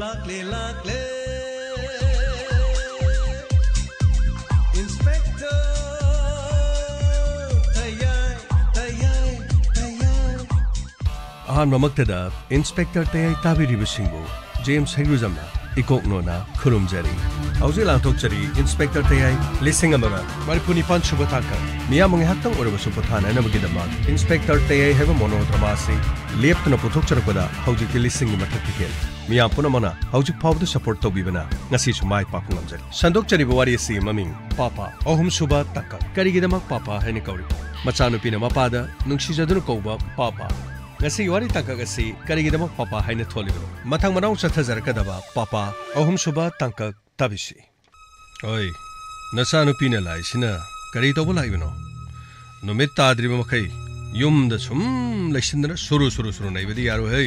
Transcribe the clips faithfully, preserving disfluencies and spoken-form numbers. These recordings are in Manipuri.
lakle lakle Inspector Tayai Tayai Tayai Ahan mamaktada Inspector Tayai tabiribasingbu James Henryzamna ikoknona khurumjari Hauji langthokjari Inspector Tayai lising amaga maripuni panchuba taka miyamang haktang orabasu pothana namagidama Inspector Tayai heba monodrama se leptna puthokcharakpada hauji lising mathakki hel miyam punamana hauji phawda support tobibana ngasi sumai papungamjari sandokchari bawari se maming papa ahum suba taka karigidama papa haini kauri machanupina mapada nungsijaduna kouba papa ngasi wari tangka gasi karigidama papa haina tholibano mathang manau chathajarakadaba papa ahum suba tangka tabisi oi nasanu pina laisina kari tobo laibano numit tadriba makai yumda sum laisindana suru suru suru naibadi yaro hey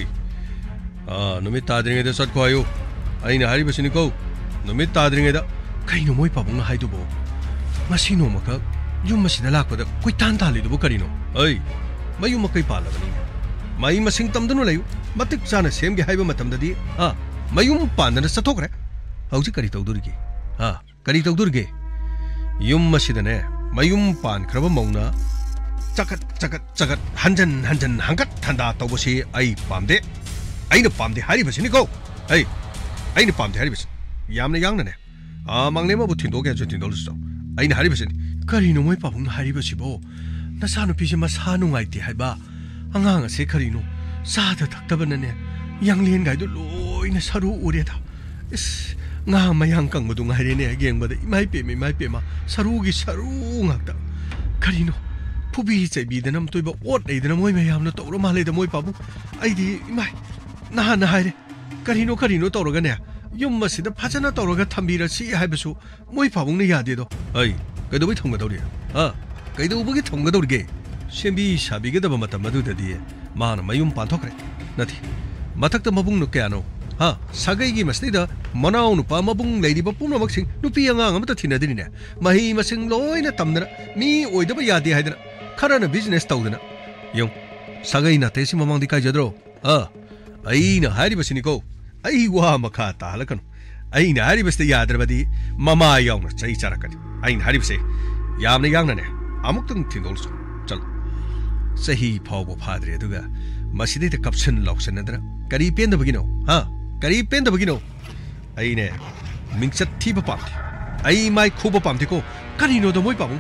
ah numit tadringe da satko ayo aina hari basini ko numit tadringe da kaino moi pabung na haidubo ngasi no maka yum masida lakpada koi tan tali dubo karino oi mayu makai palabani mai masing tamdanu layu matik chana semge haiba matamdadi ah mayum pandana sathokre hauji kari tawdurgi ah kari tawdurge yum masidane mayum pan khraba mauna chakat chakat chakat hanjan hanjan hangat thanda tawbosi ai pamde aina pamde hari basini ko ai aina pamde hari bas yamna yangne ne ah mangne ma bu thindoge ju thindol so aina hari basini kari no moi pabung hari basibo nasanu pise masanu ngaiti haiba angang ase kari no sada taktabanane yanglien gaidu loina saru ureda is nga mayang kang madu ngairene gengbada imai pe mai pe ma saru gi saru ngakta karino pubi chebi danam toiba ot leidana moi mayam na tawro ma leida moi pabu aidi imai na na haire karino karino tawroga ne yum masida phajana tawroga thambira si haibasu moi pabung ne yade do ai kaido bai thongga dawri ha kaido bugi thongga dawrige sembi sabiga daba matam madu dadi mana mayum panthokre nati mathakta mabung no kya no ha sagai gi masnida manau nu pa mabung leidi ba pumna maksing nupi anga ngamta thinadini ne mahi masing loina tamdana mi oidaba yade haidana kharana business tawdana yong sagai na tesi mamang di kai jadro ha aina hari basini ko ai wa makha ta halakanu aina hari baste yadrabadi mama yawna chai charakani aina hari base yamna yangna ne amuktung thindolso chal sahi phawbo phadre aduga masidi te caption lausan adra kari penda bagino ha kari penda bagino aine mingchat thiba pamti ai mai khuba pamti ko kari no do moi pamu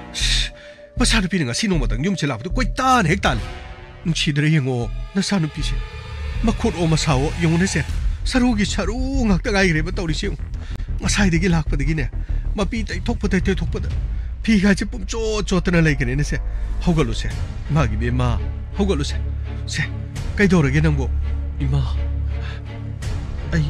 pasanu pi nga sino madang yum chela koi tan hek tal nchidre yengo na sanu pi se makhot o masao yongune se saru gi saru ngak ta gai re ba tawri siu ngasai de gi lak pa de gi ne mapi tai thok pa tai thok pa da pi ga che pum cho cho tana lai kene ne se hogalu se magi be ma hogalu se se kai dorage nambo ima ai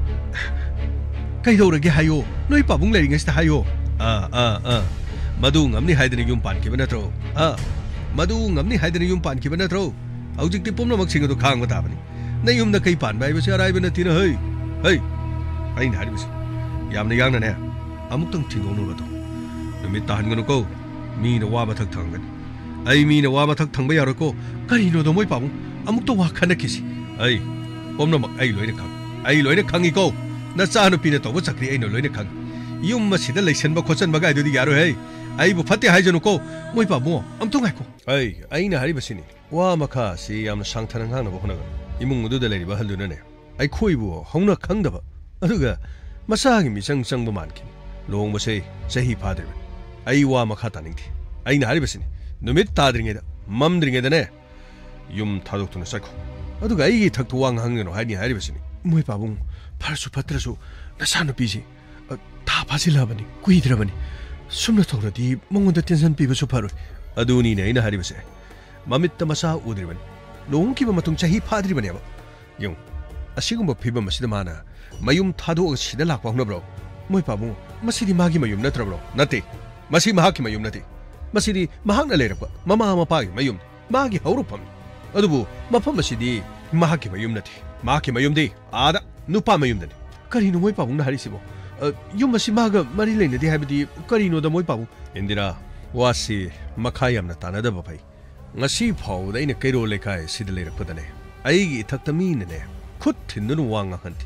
kai dorage hayo noi pabung lai ngai sta hayo a a a madu ngamni haidani yum pan ki banatro a madu ngamni haidani yum pan ki banatro aujik ti pumna mak singa do khang ba tabani na yum na kai pan bai ba se arai ba na tina hei hei ai na hari bas yamna yangna ne amuk tang thino no ba to numit ta han ganu ko mi na wa ba thak thang gan ai mi na wa ba thak thang ba yaro ko kari no do moi pabung amuk to wa khana kisi ai pomna mak ai loina khang ai loina khangi ko na cha nu pi na to ba chakri ai no loina khang yum ma sida leisan ba khosan ba ga do di yaro hei ai bu phate hai janu ko moi pabu am to ngai ko ai ai na hari basini wa makha si yam sangthana ngang na ba khona imung du da lei ba haluna ne ai khoi bu hongna khang da ba aduga masa gi mi sang sang ba man kin long ba se sahi father ai wa makha ta ning thi ai na hari basini numit ta dringe da mam dringe da ne yum thadok tu na sakho aduga ai gi thak tu wang hang no hai ni hari basini moi pabu pharsu phatrasu na sanu pi ji 다 바실라바니 꾸이드라바니 숨나 턱라디 멍원다 텐션 비버수 파로 아두니 네이나 하리버세 마미tta 마사 우드리바니 롱키바 마tung 차히 파드리바니야바 용 아시금바 비바 마시다 마나 마윰 타도 시다 락바 홍나브로 모이 바부 마시디 마기 마윰 나트라브로 나티 마시 마하키 마윰 나티 마시디 마학나 레락바 마마 마파기 마윰 마기 하우루팜 아두부 마팜 마시디 마하키 마윰 나티 마하키 마윰디 아다 누파 마윰다니 카리노 모이 바부 나 하리시보 yum masi maga mari leina di habidi karino da moi pabu indira wasi makhayam na tanada ba pai ngasi phau da ina kairo lekai sid le rakpadane ai gi thakta mi ne khut thinnu wanga khanti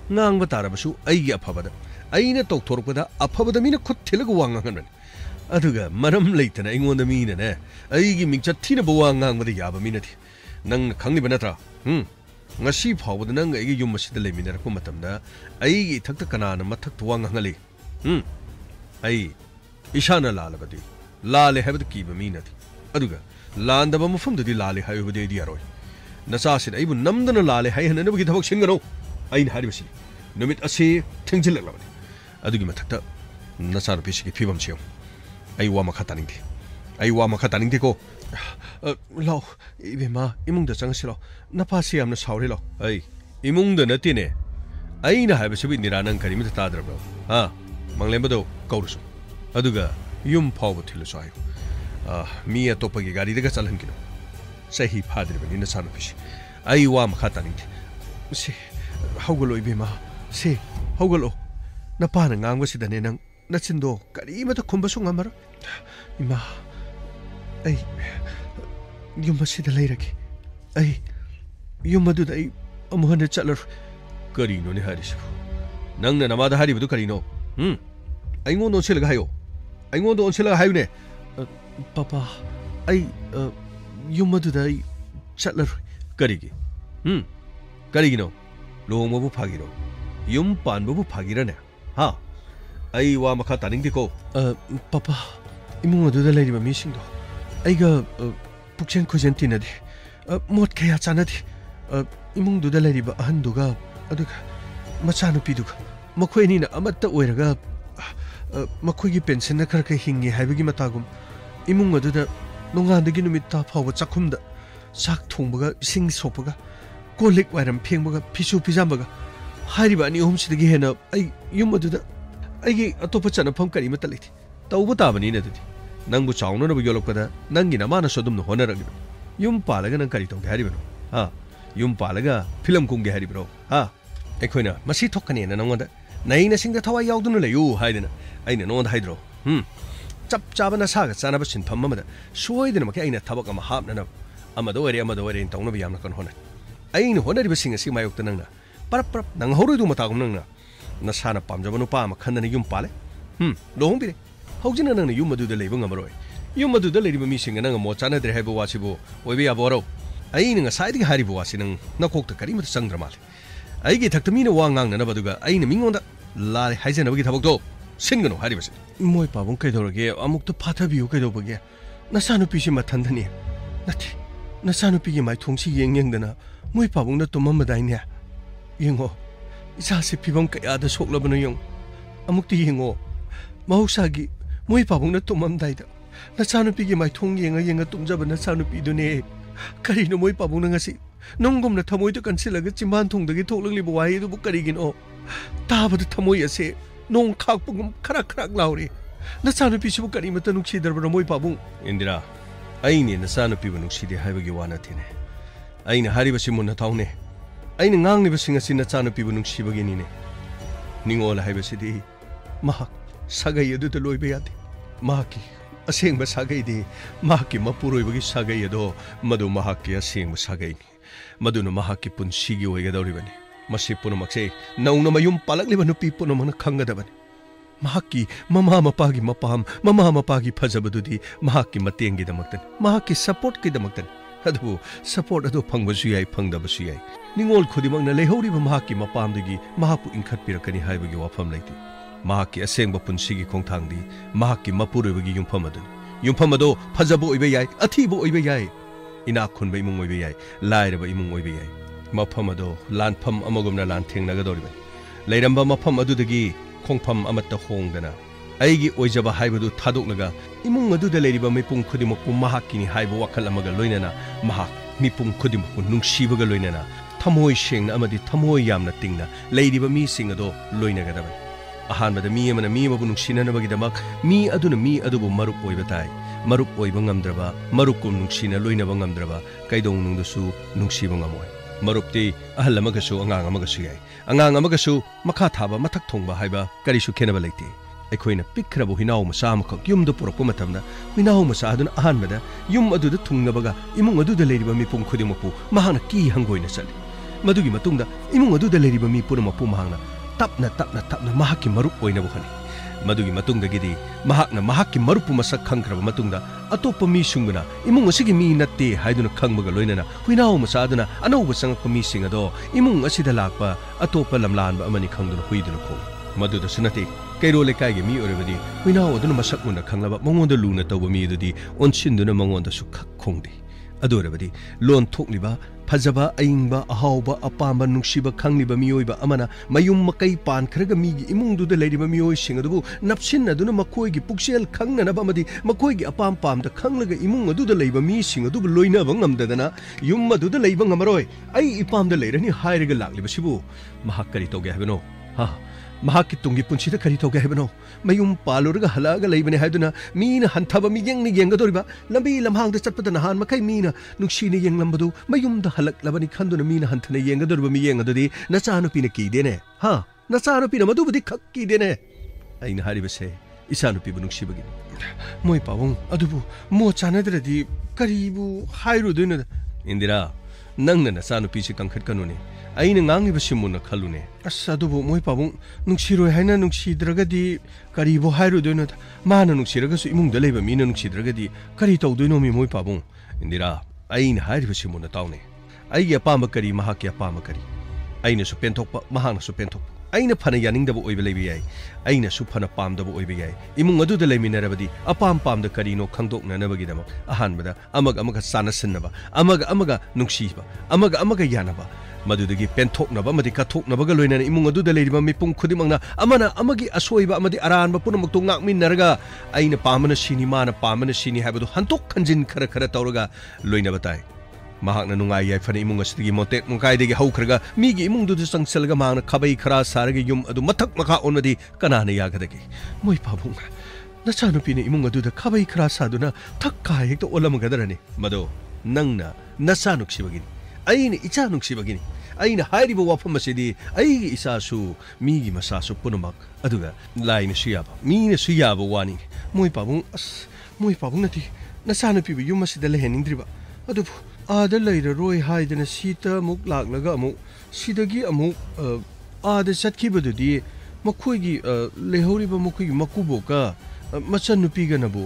ngang ba tarabasu aigi afabada aina tokthorpada afabada mina khut thilaga wanga ngan aduga maram leitana ingonda mina ne aigi mingcha thina bawa ngang bada yaba mina thi nang khangni banatra hm ngasi phawbada nang aigi yum masida leminara ko matamda aigi thakta kanana mathak tuwanga ngali hm ai ishana lalabadi lale habada kiba mina thi aduga landaba mafumdadi lale hayubade di yaroi nasasin aibu namdana lale hayhana nabagi thabak singano aina haribasi numit ase thengjilalabadi adugi mathakta nasar pisiki phibam chiyo ai wa makha taning thi ai wa makha taning thi ko law ibema imungda changsilo napasi amna sauri lo ai imungda natine aina haibasi bi niranang karimita tadrabro ha manglembado kaurusu aduga yum phaw thilusu ayo mi atopagi gari daga chalhankino sahi phadribani nasar pisi ai wa makha taning thi se hawgalo ibema se hawgalo napana ngangbsidane nang nachindo karimata khumbasu ngamara ima ai yummasida leiraki ai yummadu dai amuhana chalar karino ne harisu nangna namada haribudu karino hm aingondo onsilaga hayo aingondo onsilaga hayune papa ai yummadu dai chalar karigi hm karigino longmabu phagiro yum panbabu phagirane ha ai wa makha taning diko papa imung aduda leiriba misingdo aiga pukchen khojen tinadi mot kaya chanadi imung duda leiriba ahanduga aduga machanu piduga makhoi na amatta oiraga makhoi gi pension na khar ka hingi haibagi matagum imung aduda nongandagi numitta phawa chakhumda sak thongbaga sing sopaga kolik wairam phengbaga phisu pijambaga hariba ani homsidagi hena ai yum aduda aigi atopa chana pham kari mata lethi tauba tabani na dudi nangbu chauna na bu yolokpada nangi na mana sodum no honaragi yum palaga nang kari tong haribano ha yum palaga film kung ge haribro ha ekhoina masi thokkani na nangda naina singda thawai yauduna leyu haidena aina nonda haidro hm chap chabana saga chana ba sin pham mamada soidena maki aina thabak ama hapna na amado ere amado ere tongna ba yamna kan hona aina honari ba singa si mayokta nangna parap parap nang horoidu matagum nangna nasana pamjaba nupa ama khandana yum pale hm lohong bire haujina nangna yum madu da leiba ngamaroi yum madu da leiriba mi singa nang mo chana dre haiba wasibo oibe yaboro ai ninga saidi hariba wasi nang nakokta karimata sangdra male aigi thakta mina wa ngang na baduga aina mingonda lale haijana bagi thabok do singano haribasi moi pabong kaidorage amukta phathabiu kaidobage nasanu pisi mathandani nati nasanu pigi mai thongsi yeng yengdana moi pabong na tumamadaine yengo isase pibam kayada soklabana yong amukti yengo mausagi moi pabong na tumamdaida nasanu pigi mai thong yenga yenga tumjaba nasanu pidune karino moi pabong na ngasi nongom na thamoi to kansilaga chimban thongdagi thoklangli bawai du bu karigino tabadu thamoi ase nong khak pugum khara khrak lauri nasanu pisibu kari mata nuksi darbara moi pabong indira aini nasanu pibu nuksi de haibagi wana thine aina haribasi munna thawne aina ngang ni singa sin nachana pibu nungsi bagini ne ningola haibasidi mahak sagai adu to loibe yate mahaki aseng ba sagai de mahaki mapuroi bagi sagai ado madu mahaki aseng ba sagai ni madu no mahaki punsigi oiga dawribani masi puno makse nauna mayum palak liba nupi puno mana khanga dabani mahaki mama mapagi mapam mama mapagi phajabadudi mahaki matengi damaktan mahaki support ki damaktan adu support adu phangbasu yai phangdabasu yai ningol khudimang na lehori ba mahaki mapamdagi mahapu inkhat pirakani haibagi wafam leiti mahaki asengba punsigi khongthangdi mahaki mapuribagi yumpham adu yumpham ado phajabo oibe yai athibo oibe yai ina khunba imung oibe yai lairaba imung oibe yai mafam ado lanpham amagumna lan thengnaga doriba leiramba mafam adudagi khongpham amatta hongdana aigi oijaba haibadu thadoknaga imung aduda leiriba mipung khudimokku mahakini haiba wakhal amaga loinana mahak mipung khudimokku nungsibaga loinana thamoi sengna amadi thamoi yamna tingna leiriba mi singado loinagadaba ahanbada mi amana mi mabu nungsinanabagi damak mi aduna mi adubu marup oiba tai marup oiba ngamdraba marukum nungsina loinaba ngamdraba kaidong nungdusu nungsiba ngamoi marupti ahal amagasu angang amagasu yai angang amagasu makha thaba mathak thongba haiba karisu khenaba leite ꯑꯩꯈꯣꯏꯅ ꯄꯤꯛꯈ꯭ꯔꯕ ꯍꯨꯏꯅꯥꯎ ꯃꯆꯥ ꯑꯃꯈꯛ ꯌꯨꯝꯗ ꯄꯨꯔꯛꯄ ꯃꯇꯝꯗ ꯍꯨꯏꯅꯥꯎ ꯃꯆꯥ ꯑꯗꯨꯅ ꯑꯍꯥꯟꯕꯗ ꯌꯨꯝ ꯑꯗꯨꯗ ꯊꯨꯡꯅꯕꯒ ꯏꯃꯨꯡ ꯑꯗꯨꯗ ꯂꯩꯔꯤꯕ ꯃꯤꯄꯨꯝ ꯈꯨꯗꯤꯡꯃꯛꯄꯨ ꯃꯍꯥꯛꯅ ꯀꯤ ꯍꯪꯒꯣꯏꯅ ꯆꯠꯂꯤ मदुगी मतुंगदा इमुंग अदुदा लेरिबा मी पुनमकु महांगना तपना तपना तपना महाकी मरुप ओइनबो खनि मदुगी मतुंगदगिदी महाकना महाकी मरुप मसक खंगख्रबा मतुंगदा अतोप मी सुंगना इमुंग असिगी मी नत्ते हाइदुना खंगबगा लोइनना हुइनाव मसादुना अनौब संगकपा मी सिंग अदो इमुंग असिदा लाकपा अतोप लमलानबा अमनि खंगदुना हुइदुना खो मदुदा सुनते कैरो लेकाइगे मी ओरेबदी हुइनाव अदुना मसक मुना खंगलबा मंगोंदा लुना तौबा मी अदुदी ओनसिनदुना मंगोंदा सुखक खोंगदे अदोरबदी लोन थोकलिबा फजबा अइंबा अहावबा अपांबा नुंगसिबा खंगलिबा मियोइबा अमना मयुम मकई पानखरगा मीगी इमुंगदुदा लेरिबा मियोइसिंग अदुबु नपसिनदुना मखोइगी पुक्सेल खंगनबा अमदि मखोइगी अपाम पामदा खंगलगा इमुंग अदुदा लेबा मीसिंग अदुबु लोइनबा ngамददना युम अदुदा लेबा ngमरोय अई इपामदा लेरनि हाइरगा लाक्लिबसिबु महाक करि तोगे हबनो हा महाकी तुंगी पुंसीदा करि तोगे हबनो मयुम पालुरगा हलागा लेबने हाइदुना मीना हंथबा मियंगनि येंगदोरिबा लंबी लमहांगदा चटपदा नहान मखै मीना नुंगसीनि येंगलंबदु मयुमदा हलक्लबनि खंदुना मीना हंथने येंगदोरिबा मियेंगदुदि नचानुपीना कीदेने हा नचानुपीना मदुबुदि खक कीदेने अइना हारिबसे इसानुपीबु नुंगसीबगी मोय पावुं अदुबु मो चानदरदि करिबु हाइरुदुना Indira नंगना नचानुपीसि कंखटकनुने अइना ngangiba simuna khalune asa adubu moi pabung nungsiroi haina nungsidragadi karibo hairudoino mana nungsiraga su imungda leiba mina nungsidragadi kari tawdoino mi moi pabung indira aina hairiba simuna tawne aigi apamba kari mahaki apamba kari aina su penthokpa mahana su penthokpa aina phana yaningdaba oiba leiba yai aina su phana pamdaba oiba yai imung aduda leiminarabadi apam pamda karino khangdoknanabagidama ahanbada amaga amaga sanasinaba amaga amaga nungsiba amaga amaga yanaba मदुदगी पेंथोकनबा मदि कथोकनबगा लोइना इमुंग अदुदा लेरिबा मिपुंग खुदिमंगना अमना अमगी असोइबा अमदि अरानबा पुनमक्तो ngakमिनरगा आइना पामना सिनी माना पामना सिनी हाबदु हंतोक खंजिन खरा खरा तौरगा लोइना बताय महाकना नुंगाय याइफने इमुंग असदिगी मोटेक मुकाइदेगी हौखरगा मीगी इमुंगदुदु संगसलगा मांगना खबै खरा सारगे युम अदु मथक मखा ओनदि कनाना यागदगी मोइ पाबुंग नचानुपीने इमुंग अदुदा खबै खरा सादुना थक्का हेक्तो ओलमगदरने मदो नंगना नचानुक्सिबगिनी अइने इचानुक्सिबगिनी अइना हाइरिबा वाफम असिदि अइगी इसासु मीगी मसासु पुनमक अदुगा लाइना सुयाबा मीना सुयाबा वानी मोइ पाबुंग अस मोइ पाबुंग नति नचानुपीबु युम असिदा लेहेनिंद्रिबा अदुबु आदा लैररोय हाइदना सीता मुक लाक्लगा अमु सिदगी अमु आदा चटखिबदुदि मखोइगी लेहौरिबा मखोइगी मकुबोका मचनुपीगनबु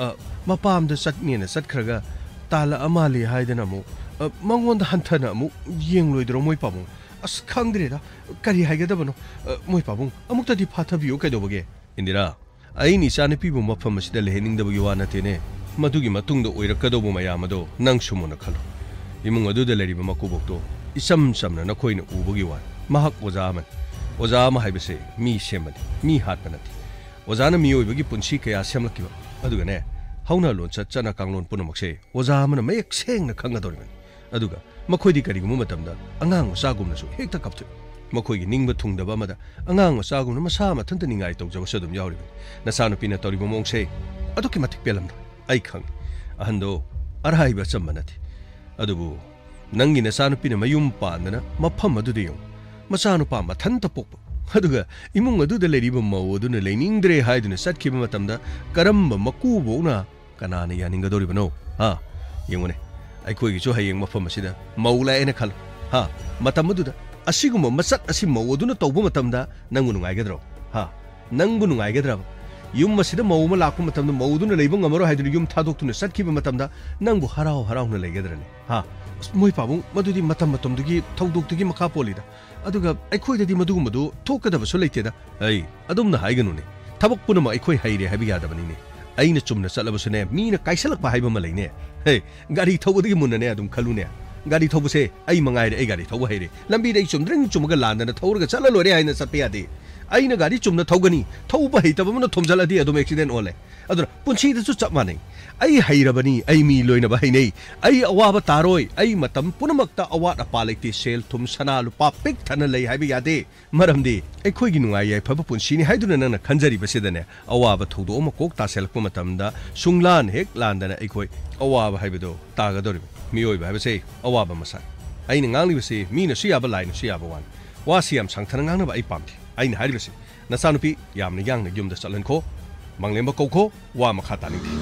मपामदा चटनेना चटखरगा ताला अमाले हाइदना अमु मंगोंदा हंथना अमु येंगलोइद्रो मोइ पाबुंग अस खंगद्रेदा करि हाइगदबनो मोइ पाबुंग अमुक्तदि फाथबियो कैदोबगे इंदिरा अइनि चानपीबु मफम असिदा लेहेनिंगदबगी वा नतेने मदुगी मतुंगदा ओइरकदोबो मयामदो नंग सुमुना खलो इमुंग अदुदा लेरिबा मकुबोक्तो इसम समना नखोइना उबगी वा महक ओजा अमन ओजा अमा हाइबसे मी सेमबनि मी हातपा नति ओजाना मियोइबगी पुंसी कया सेमलकिबा अदुगने हौना लोनचा चना कांगलोन पुनमक्से ओजा अमना मयक सेंगना खंगदोरिबनि अदुगा मखोइदि करिगुम मतमदा अंगांग मसागुमनसु हेक्ता कपथु मखोइगी निंगबा थुंगदबा मदा अंगांग मसागुमना मसा मथंत निंगाइ तौजबसु अदुम यावरिबनि नसानुपीना तौरिबा मोंगसे अदुकि मथिक पेलमदा आई खंग अहंदो अरहाइबा चम्मनति अदुबु नंगी नसानुपीना मयुम पानना मफम अदुदि यौ मसानुपा मथंत पोक्पा अदुगा इमुंग अदुदा लेरिबा मौ अदुना लेनिंगद्रे हाइदुना सटखिबा मतमदा करम्बा मकुबोना कनाना यानिंगदोरिबनो हा यंगुने अखोइगिसु हयेंग मफम असिदा मौलाएना खल हा मतम अदुदा असिगुम मसक असि मौ अदुना तौबा मतमदा नंगु नुंगाइगद्रो हा नंगु नुंगाइगद्राबा युम मसिदा मौ म लाकु मतमदा मौदुना लेबा ngमरो हाइदुना युम थादोक्तुना सटखिबा मतमदा नंगु हराव हरावना लेगद्रने हा मोइ पाबुंग मदुदि मतम मतमदुगी थौदोक्तुगी मखा पोलिदा अदुगा अखोइददि मदुगुमदु थोकदबसु लेतेदा अई अदुमना हाइगनुने थबक पुनम अखोइ हाइरे हाबि यादबनिने अइना चुमना चलबसुने मीना काइसलकपा हाइबा म लैने हे गाड़ी थौबदगी मुनने अदुम खलुने गाड़ी थौबसे अइ मंगाइरे अइ गाड़ी थौबा हैरे लंबी दे चुमद्रंग चुमगा लांदना थौरगा चला लोरे हाइना चपे यादे अइना गाड़ी चुमना थौगनी थौबा हैतबमना थोमजलदि अदुम एक्सीडेंट ओले अदुना पुंसीदसु चप मानै अइ हैरबनी अइ मी लोइनबा हैनै अइ अवाबा तारोय अइ मतम पुनमक्ता अवात अपा लेते सेल थुम सना लुपा पिक थना लै हाइबा यादे मरमदि अखोइगी नुंगाइ याइ फबा पुंसीनि हाइदुना नंना खंजरिबसेदने अवाबा थौदो अमा कोक तासेलकपा मतमदा सुंगलान हेक लांदना अखोइ अवाबा हाइबदो तागदोरिब मियोइबा हाइबसे अवाबा मसा अइना nganglibase मीना सुयाबा लाइन सुयाबा वान वासी याम सांगथना ngangnaba अइ पामथि अइना हाइबसे नसानुपी यामना यांगना युमदा चलनखो मंगलेम्बा कौखो वा मखा तानिंथि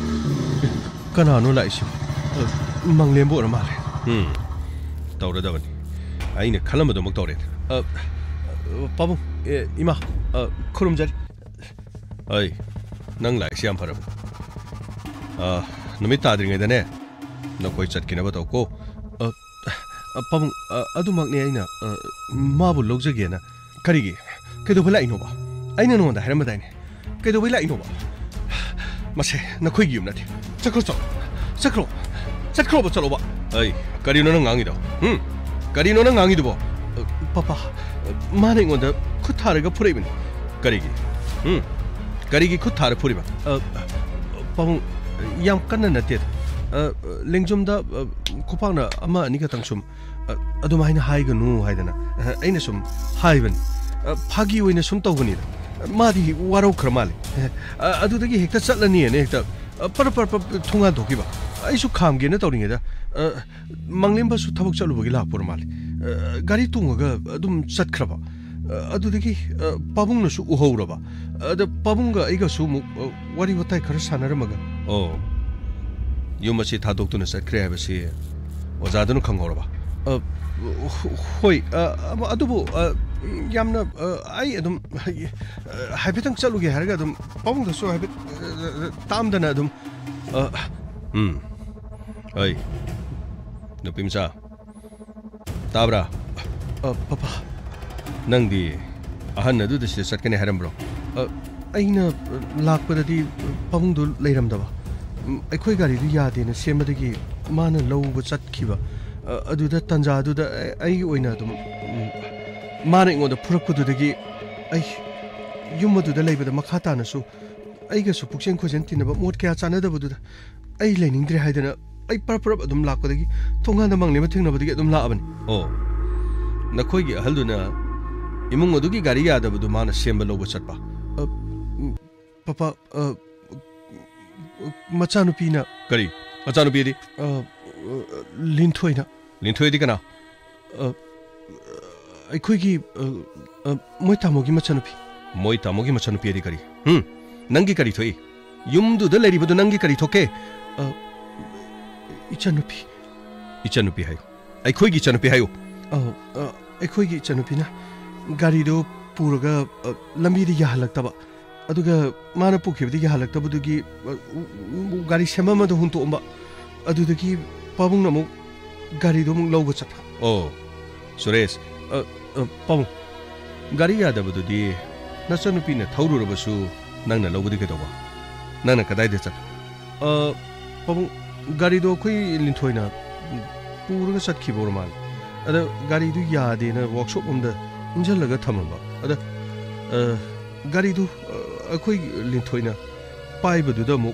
कनानो लाइसि मंगलेम्बो र माले हम तौरदबनि ꯑꯩꯅ ꯈꯜꯂꯝꯕꯗꯨꯃꯛ ꯇꯧꯔꯦ ꯄꯥꯕꯨꯡ ꯏꯃꯥ ꯈꯨꯔꯨꯝꯖꯔꯤ ꯑꯩ ꯅꯪ ꯂꯥꯛꯏꯁꯤ ꯌꯥꯝ ꯐꯔꯕ ꯅꯨꯃꯤꯠ ꯇꯥꯗ꯭ꯔꯤꯉꯩꯗꯅꯦ ꯅꯈꯣꯏ ꯆꯠꯈꯤꯅꯕ ꯇꯧꯀꯣ ꯄꯥꯕꯨꯡ ꯑꯗꯨꯃꯛꯅꯦ ꯑꯩꯅ ꯃꯥꯕꯨ ꯂꯧꯖꯒꯦꯅ ꯀꯔꯤꯒꯤ ꯀꯩꯗꯧꯕꯩ ꯂꯥꯛꯏꯅꯣꯕ ꯑꯩꯅ ꯅꯉꯣꯟꯗ ꯍꯥꯏꯔꯝꯕꯗꯥꯏꯅꯦ ꯀꯩꯗꯧꯕꯩ ꯂꯥꯛꯏꯅꯣꯕ ꯃꯁꯦ ꯅꯈꯣꯏꯒꯤ ꯌꯨꯝ ꯅꯠꯇꯦ ꯆꯠꯈ꯭ꯔꯣ ꯆꯠꯂꯣ ꯆꯠꯈ꯭ꯔꯣ ꯆꯠꯈ꯭ꯔꯣꯕ ꯆꯠꯂꯣꯕ ꯑꯩ ꯀꯔꯤꯅꯣ ꯅꯪ ꯉꯥꯡꯉꯤꯗꯣ ꯍꯨꯝ ꯀꯔꯤꯅꯣ ꯅꯪ ꯉꯥꯡꯉꯤꯗꯨꯕꯣ ꯄꯄꯥ ꯃꯥꯅ ꯑꯩꯉꯣꯟꯗ ꯈꯨꯠ ꯊꯥꯔꯒ ꯐꯨꯔꯛꯏꯕꯅꯤ ꯀꯔꯤꯒꯤ ꯍꯨꯝ ꯀꯔꯤꯒꯤ ꯈꯨꯠ ꯊꯥꯔ ꯐꯨꯔꯤꯕ ꯄꯥꯕꯨꯡ ꯌꯥꯝ ꯀꯟꯅ ꯅꯠꯇꯦꯗ ꯂꯦꯡꯖꯨꯝꯗ ꯈꯨꯄꯥꯛꯅ ꯑꯃ ꯑꯅꯤ ꯈꯛꯇꯪ ꯁꯨꯝ ꯑꯗꯨꯃꯥꯏꯅ ꯍꯥꯏꯒꯅꯨ ꯍꯥꯏꯗꯅ ꯑꯩꯅ ꯁꯨꯝ ꯍꯥꯏꯕꯅꯤ ꯐꯥꯒꯤ ꯑꯣꯏꯅ ꯁꯨꯝ ꯇꯧꯕꯅꯤꯗ 마디 와로 크라말리 아두더기 헥타 짤라니에네 헥타 퍼퍼퍼 통한 도기바 아이수 감게네 떠링에다 망림바수 타복 짤루버기 라포르말리 가리 뚱어가 좀 잣크라바 아두더기 빠붕노수 우호우라바 아다 빠붕가 이가수 와리 와타이 카르 사나르마가 어 유마시 다독도네 쌀크레 하베시 오자드는 강고라바 어 호이 아두부 ꯌꯥꯝꯅ ꯑꯩ ꯑꯗꯨꯝ ꯍꯥꯏꯐꯦꯠꯇꯪ ꯆꯠꯂꯨꯒꯦ ꯍꯥꯏꯔꯒ ꯑꯗꯨꯝ ꯄꯥꯕꯨꯡꯗꯁꯨ ꯍꯥꯏꯐꯦꯠ ꯇꯥꯝꯗꯅ ꯑꯗꯨꯝ ꯎꯝ ꯑꯩ ꯅꯨꯄꯤ ꯃꯆꯥ ꯇꯥꯕ꯭ꯔꯥ ꯄꯄꯥ ꯅꯪꯗꯤ ꯑꯍꯟ ꯑꯗꯨꯗ ꯁꯤꯗ ꯆꯠꯀꯅꯤ ꯍꯥꯏꯔꯝꯕ꯭ꯔꯣ ꯑꯩꯅ ꯂꯥꯛꯄꯗꯗꯤ ꯄꯥꯕꯨꯡꯗꯨ ꯂꯩꯔꯝꯗꯕ ꯑꯩꯈꯣꯏ ꯒꯥꯔꯤꯗꯨ ꯌꯥꯗꯦꯅ ꯁꯦꯝꯕꯗꯒꯤ ꯃꯥꯅ ꯂꯧꯕ ꯆꯠꯈꯤꯕ ꯑꯗꯨꯗ ꯇꯟꯖꯥꯗꯨꯗ ꯑꯩꯒꯤ ꯑꯣꯏꯅ ꯑꯗꯨꯝ 마는 이거도 풀었고도되기 아이 유모도들 레이버도 막하다나수 아이가수 북신 코젠 티나바 못게 하잖아다보다 아이 레닝들이 하이드나 아이 빠빠빠 좀 락거되기 통하는 막내면 탱나보되기 좀 라아버니 어 나코이기 할두나 이몽어두기 가리야다보도 마나 셈발로버 쳤바 어 파파 어 마차누피나 가리 마차누피디 어 린토이나 린토이디가나 어 ꯑꯩꯈꯣꯏꯒꯤ ꯃꯣꯏ ꯇꯥꯃꯣꯒꯤ ꯃꯆꯥꯅꯨꯄꯤ ꯃꯣꯏ ꯇꯥꯃꯣꯒꯤ ꯃꯆꯥꯅꯨꯄꯤ ꯑꯗꯤ ꯀꯔꯤ ꯍꯨꯝ ꯅꯪꯒꯤ ꯀꯔꯤ ꯊꯣꯛꯏ ꯌꯨꯝꯗꯨꯗ ꯂꯩꯔꯤꯕꯗꯨ ꯅꯪꯒꯤ ꯀꯔꯤ ꯊꯣꯛꯀꯦ ꯏꯆꯥꯅꯨꯄꯤ ꯏꯆꯥꯅꯨꯄꯤ ꯍꯥꯏꯌꯨ ꯑꯩꯈꯣꯏꯒꯤ ꯏꯆꯥꯅꯨꯄꯤ ꯍꯥꯏꯌꯨ ꯑꯩꯈꯣꯏꯒꯤ ꯏꯆꯥꯅꯨꯄꯤꯅ ꯒꯥꯔꯤꯗꯣ ꯄꯨꯔꯒ ꯂꯝꯕꯤꯗ ꯌꯥꯍꯜꯂꯛꯇꯕ ꯑꯗꯨꯒ ꯃꯥꯅ ꯄꯨꯈꯤꯕꯗ ꯌꯥꯍꯜꯂꯛꯇꯕꯗꯨꯒꯤ ꯒꯥꯔꯤ ꯁꯦꯝꯃꯝꯕꯗ ꯍꯨꯟꯇꯣꯛꯑꯝꯕ ꯑꯗꯨꯗꯒꯤ ꯄꯥꯕꯨꯡꯅ ꯑꯃꯨꯛ ꯒꯥꯔꯤꯗꯣ ꯑꯃꯨꯛ ꯂꯧꯕ ꯆꯠꯄ ꯑꯣ ꯁꯨꯔꯦꯁ ꯄꯥꯕꯨꯡ ꯒꯥꯔꯤ ꯌꯥꯗꯕꯗꯨꯗꯤ ꯅꯆꯥꯅꯨꯄꯤꯅ ꯊꯧꯔꯨꯔꯕꯁꯨ ꯅꯪꯅ ꯂꯧꯕꯗꯤ ꯀꯩꯗꯧꯕ ꯅꯪꯅ ꯀꯗꯥꯏꯗ ꯆꯠ ꯄꯥꯕꯨꯡ ꯒꯥꯔꯤꯗꯣ ꯑꯩꯈꯣꯏ ꯂꯤꯟꯊꯣꯏꯅ ꯄꯨꯔꯒ ꯆꯠꯈꯤꯕ ꯑꯣꯏꯔ ꯃꯥꯜꯂꯦ ꯑꯗ ꯒꯥꯔꯤꯗꯨ ꯌꯥꯗꯦꯅ ꯋꯥꯛꯁꯣꯞ ꯑꯃꯗ ꯏꯟꯖꯜꯂꯒ ꯊꯝꯃꯝꯕ ꯑꯗ ꯒꯥꯔꯤꯗꯨ ꯑꯩꯈꯣꯏ ꯂꯤꯟꯊꯣꯏꯅ ꯄꯥꯏꯕꯗꯨꯗ ꯑꯃꯨꯛ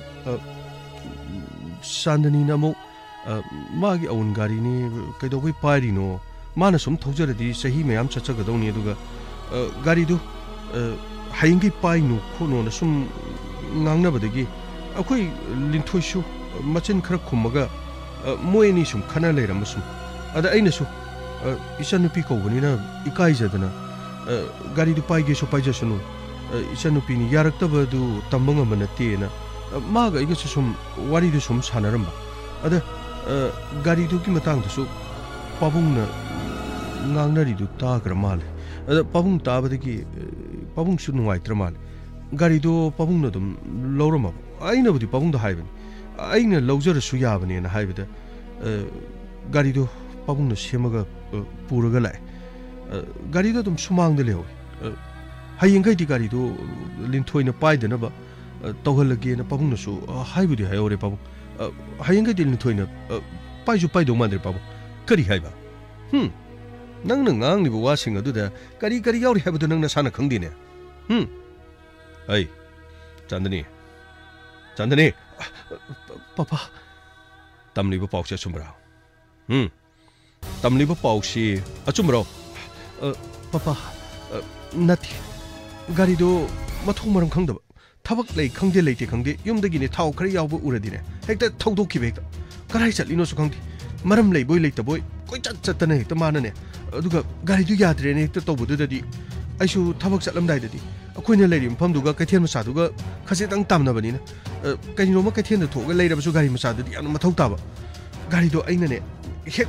ꯆꯥꯟꯗꯅꯤꯅ ꯑꯃꯨꯛ ꯃꯥꯒꯤ ꯑꯎꯟ ꯒꯥꯔꯤꯅꯤ ꯀꯩꯗꯧꯕꯩ ꯄꯥꯏꯔꯤꯅꯣ 마나 좀 터저르디 세히 매암 차차거든요. 누가 가리도 하인기 빠이누 코노나 좀 낭나버되기 아코이 린토슈 마친 크라 콤마가 모에니 좀 카나레라 무슨 아다 아이나수 이샤누피 코고니나 이카이자드나 가리도 빠이게쇼 빠이자스노 이샤누피니 야락다버도 담벙어만 나티에나 마가 이것이 좀 와리도 좀 사나름바 아다 가리도기 마땅도수 빠붕나 ngangnaridu tagra mal ada pabung tabadagi pabung su nuai tramal garido pabung no dum lorama aina budi pabung da haiben aina lojara su yabani na haibeda garido pabung no semaga puraga lai garido dum sumang de lew hayingai di garido linthoina paidana ba tawhalage na pabung no su haibudi hayore pabung hayingai di linthoina paiju paido mandre pabung kari haiba hm ꯅꯪꯅ ꯉꯥꯡꯂꯤꯕ ꯋꯥꯁꯤꯡ ꯑꯗꯨꯗ ꯀꯔꯤ ꯀꯔꯤ ꯌꯥꯎꯔꯤ ꯍꯥꯏꯕꯗꯨ ꯅꯪ ꯅꯁꯥꯅ ꯈꯪꯗꯦꯅꯦ ꯍꯝ ꯑꯩ ꯆꯥꯟꯗꯅꯤ ꯆꯥꯟꯗꯅꯤ ꯄꯄꯥ ꯇꯝꯂꯤꯕ ꯄꯥꯎꯁꯤ ꯑꯆꯨꯝꯕ꯭ꯔꯥ ꯍꯝ ꯇꯝꯂꯤꯕ ꯄꯥꯎꯁꯤ ꯑꯆꯨꯝꯕ꯭ꯔꯣ ꯄꯄꯥ ꯅꯠꯇꯦ ꯒꯥꯔꯤꯗꯣ ꯃꯊꯣꯡ ꯃꯔꯝ ꯈꯪꯗꯕ ꯊꯕꯛ ꯂꯩ ꯈꯪꯗꯦ ꯂꯩꯇꯦ ꯈꯪꯗꯦ ꯌꯨꯝꯗꯒꯤꯅꯦ ꯊꯥꯎ ꯈꯔ ꯌꯥꯎꯕ ꯎꯔꯗꯤꯅꯦ ꯍꯦꯛꯇ ꯊꯧꯗꯣꯛꯈꯤꯕ ꯍꯦꯛꯇ ꯀꯔꯥꯏ ꯆꯠꯂꯤꯅꯣꯁꯨ ꯈꯪꯗꯦ ꯃꯔꯝ ꯂꯩꯕꯣꯏ ꯂꯩꯇꯕꯣꯏ ꯀꯣꯏꯆꯠ ꯆꯠꯇꯅ ꯍꯦꯛꯇ ꯃꯥꯅꯅꯦ ꯑꯗꯨꯒ ꯒꯥꯔꯤꯗꯨ ꯌꯥꯗ꯭ꯔꯦꯅ ꯍꯦꯛꯇ ꯇꯧꯕꯗꯨꯗꯗꯤ ꯑꯩꯁꯨ ꯊꯕꯛ ꯆꯠꯂꯝꯗꯥꯏꯗꯗꯤ ꯑꯩꯈꯣꯏꯅ ꯂꯩꯔꯤꯕ ꯃꯐꯝꯗꯨꯒ ꯀꯩꯊꯦꯜ ꯃꯆꯥꯗꯨꯒ ꯈꯖꯤꯛꯇꯪ ꯇꯥꯝꯅꯕꯅꯤꯅ ꯀꯩꯅꯣꯝꯃ ꯀꯩꯊꯦꯜꯗ ꯊꯣꯛꯑꯒ ꯂꯩꯔꯕꯁꯨ ꯒꯥꯔꯤ ꯃꯆꯥꯗꯨꯗꯤ ꯌꯥꯝꯅ ꯃꯊꯧ ꯇꯥꯕ ꯒꯥꯔꯤꯗꯣ ꯑꯩꯅꯅꯦ ꯍꯦꯛ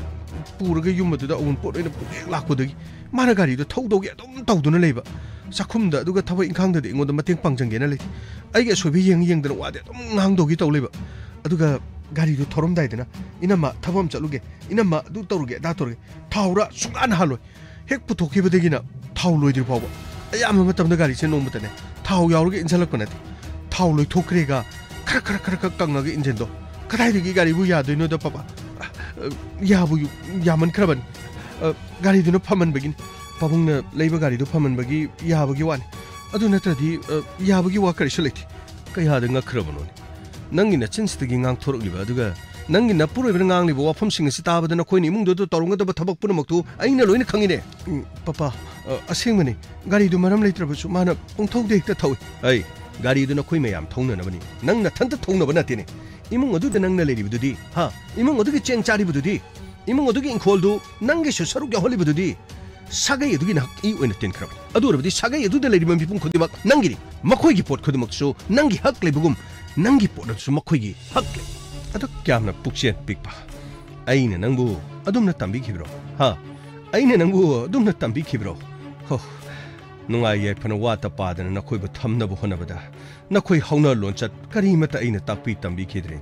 पूरगा युमदुदा अवुनपोट ओइना पुलेक लाकपदगी माना गाड़ी दो थौदोगे अदुम तौदुना लेबा साखुमदा अदुगा थबक इंखांगददि इंगोदा मतेंग पांगजंगेना लेति अइगे सोबि येंग येंगदना वादे अदुम ngangdogi तौ लेबा अदुगा गाड़ी दो थोरमदाइदना इनमा थबम चलुगे इनमा अदु तौरुगे दा तौरुगे थाउरा सुगान हालोय हेक पुथोखिबदगिना थाउ लोइद्रि फावबा अयाम मतमदा गाड़ी से नोंबतने थाउ यावरुगे इनसलकपा नति थाउ लोइथोखरेगा खर खर खर खर कंगागे इंजन दो कदाइदगी गाड़ी बु यादोइनो द पापा याबु यामन खरबन गाड़ी दुनो फमन बगिन पाबुंगना लेबा गाड़ी दो फमन बगी याबगी वानी अदु नत्रदि याबगी वा करिसु लेति कयादा ngakhrabano nangi na chinsitagi ngang thorokliba aduga nangi na puroibna ngangliba wafamsing asi tabadana khoini imungdo do torunga do thabak punamaktu aina loina khangine papa asengmani gari du maram leitrabasu mana pungthok de hekta thawi ai gari du na khoi mayam thongna nabani nangna thanta thongna bana tene imung adu da nangna leiribududi ha imung adu gi cheng chari bududi imung adu gi inkhol du nangi su saruk ya holi bududi sagai adu gi na i oina ten khrab adu rabdi sagai adu da leiribam bipung khodimak nangiri makhoi gi pot khodumak su nangi hak lebugum nangi pot su makhoi gi hak le adu kyamna pukchen pikpa aina nangbu adumna tambi khibro ha aina nangbu adumna tambi khibro ho nungai ye phana wa ta padana nakhoi bu thamna bu honabada nakhoi hauna lonchat kari mata aina takpi tambi khidre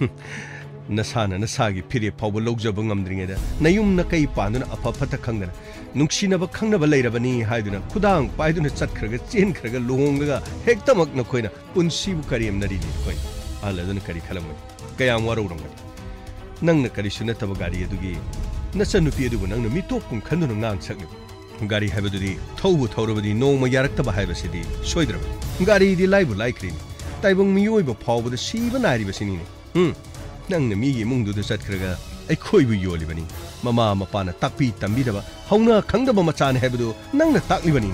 nasana nasagi phire phawba logjaba ngamdringeda nayum na kai panduna apha phata khangdana nungsinaba khangnaba leirabani haiduna khudang paiduna chatkhraga chen khraga lohongga hektamak nakhoina punsi bu kari amnari ni khoi aladuna kari khalamai kayam warurangani nangna kari sunataba gari adugi nasanupi adugu nangna mitop kum khanduna ngang sakli gari haibadudi thaubu thaurabadi nongma yaraktaba haibasidi soidraba gari di laibu laikrini taibong miyoiba phawbada siba nairibasini ni hm nangna migi mungdu da chatkhraga ꯑꯩꯈꯣꯏꯕꯨ ꯌꯣꯜꯂꯤꯕꯅꯤ ꯃꯃꯥ ꯃꯄꯥꯅ ꯇꯥꯛꯄꯤ ꯇꯝꯕꯤꯗꯕ ꯍꯧꯅ ꯈꯪꯗꯕ ꯃꯆꯥꯅꯤ ꯍꯥꯏꯕꯗꯨ ꯅꯪꯅ ꯇꯥꯛꯂꯤꯕꯅꯤꯅꯦ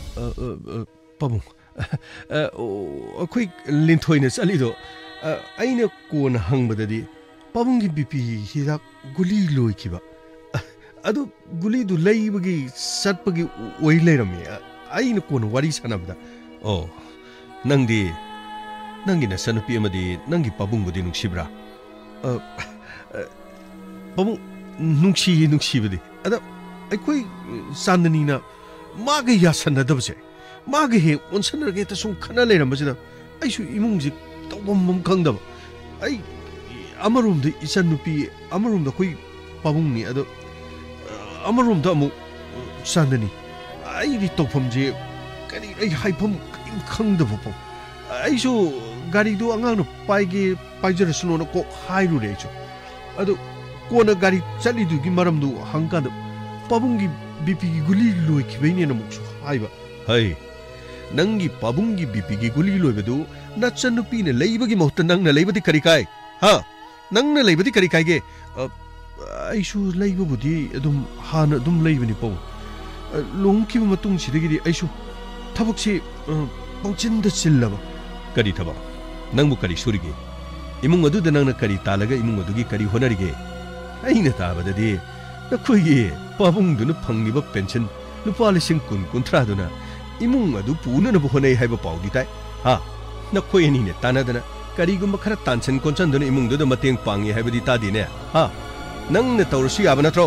ꯄꯥꯕꯨꯡ ꯑꯩꯈꯣꯏ ꯂꯤꯟꯊꯣꯏꯅ ꯆꯠꯂꯤꯗꯣ ꯑꯩꯅ ꯀꯣꯟꯅ ꯍꯪꯕꯗꯗꯤ ꯄꯥꯕꯨꯡꯒꯤ ꯕꯤꯄꯤ ꯍꯤꯗꯥꯛ ꯒꯨꯂꯤ ꯂꯣꯏꯈꯤꯕ ꯑꯗꯨ ꯒꯨꯂꯤꯗꯨ ꯂꯩꯕꯒꯤ ꯆꯠꯄꯒꯤ ꯑꯣꯏ ꯂꯩꯔꯝꯃꯤ ꯑꯩꯅ ꯀꯣꯟꯅ ꯋꯥꯔꯤ ꯁꯥꯟꯅꯕꯗ ꯑꯣ ꯅꯪꯗꯤ ꯅꯪꯒꯤ ꯅꯆꯥꯅꯨꯄꯤ ꯑꯃꯗꯤ ꯅꯪꯒꯤ ꯄꯥꯕꯨꯡꯕꯨꯗꯤ ꯅꯨꯡꯁꯤꯕ꯭ꯔꯥ Pabung nungsi nungsi badi. Ada, aku Sandani na magi yasan na dabse. Magi he onsan na kita sung kana leram basi na. Ay su imung jik tawam mum kang dab. Ay amarum da isan nupi amarum da koi pabung ni ada amarum da amu Sandani. Ay di tawam je kani ay hay pam kang dab pam. Ay su gari do angang no pai ge pai jera suno na ko hay lu re chu. Ado Kona gari chali du gi maram du hangka da pabungi bipi gi guli loi khibeni na muksu haiba hai nangi pabungi bipi gi guli loi bedu nachanupi ne leiba gi mohta nang na leibadi kari kai ha nang na leibadi kari kai ge aisu leiba budi adum hana adum leibani pau long ki matung sidagi di aisu thabak si pangchin da chillaba kari thaba nangbu kari surigi imung adu da nang na kari talaga imung adu gi kari honarige aina tabadadi nakhoigi pabungduna phangiba pension lupa lising kun kunthra duna imung adu puna na bonai haiba paudi tai ha nakhoi ni ne tanadana karigumba khara tanchen konchan duna imung du da mateng pangi haibadi ta dine ha nang ne tawrsu yaba natro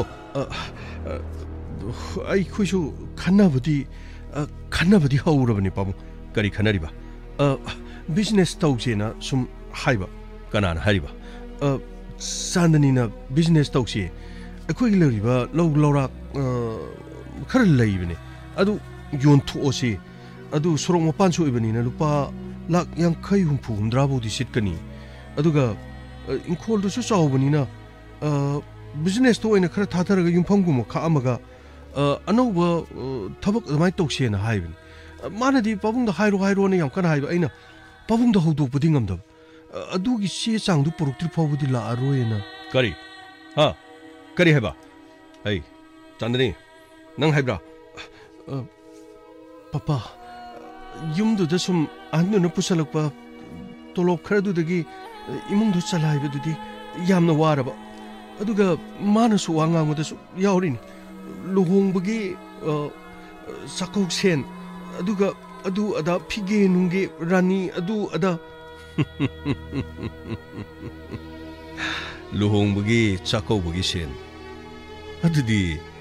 ai khoisu khanabudi khanabudi haurabani pabung kari khanariba business tawjena sum haiba kanana hariba Sandani na business tawsi akhoi lariba law lawra khar leibani adu yon thu osi adu sorong mapan so ibani na lupa lak yang khai humpu humdra bodi sitkani aduga inkhol du su chawbani na business to ina khar thatharaga yumpham gum kha amaga anauba thabak amai tawsi na haibani manadi pabung da hairo hairo na yam kana haiba aina pabung da hodok pudi ngamdab adugi si changdu poruktir phawbudi la aroena kari ha kari heba hey Chandani nang haibra papa yumdu da sum annu na pusalakpa tolop kharadu dagi imung du chala haibadudi yamna waraba aduga manasu wanga ngoda su yaurini luhongbagi sakok sen aduga adu ada phige nunge rani adu ada luhongbagi chakobagi sen अदुदी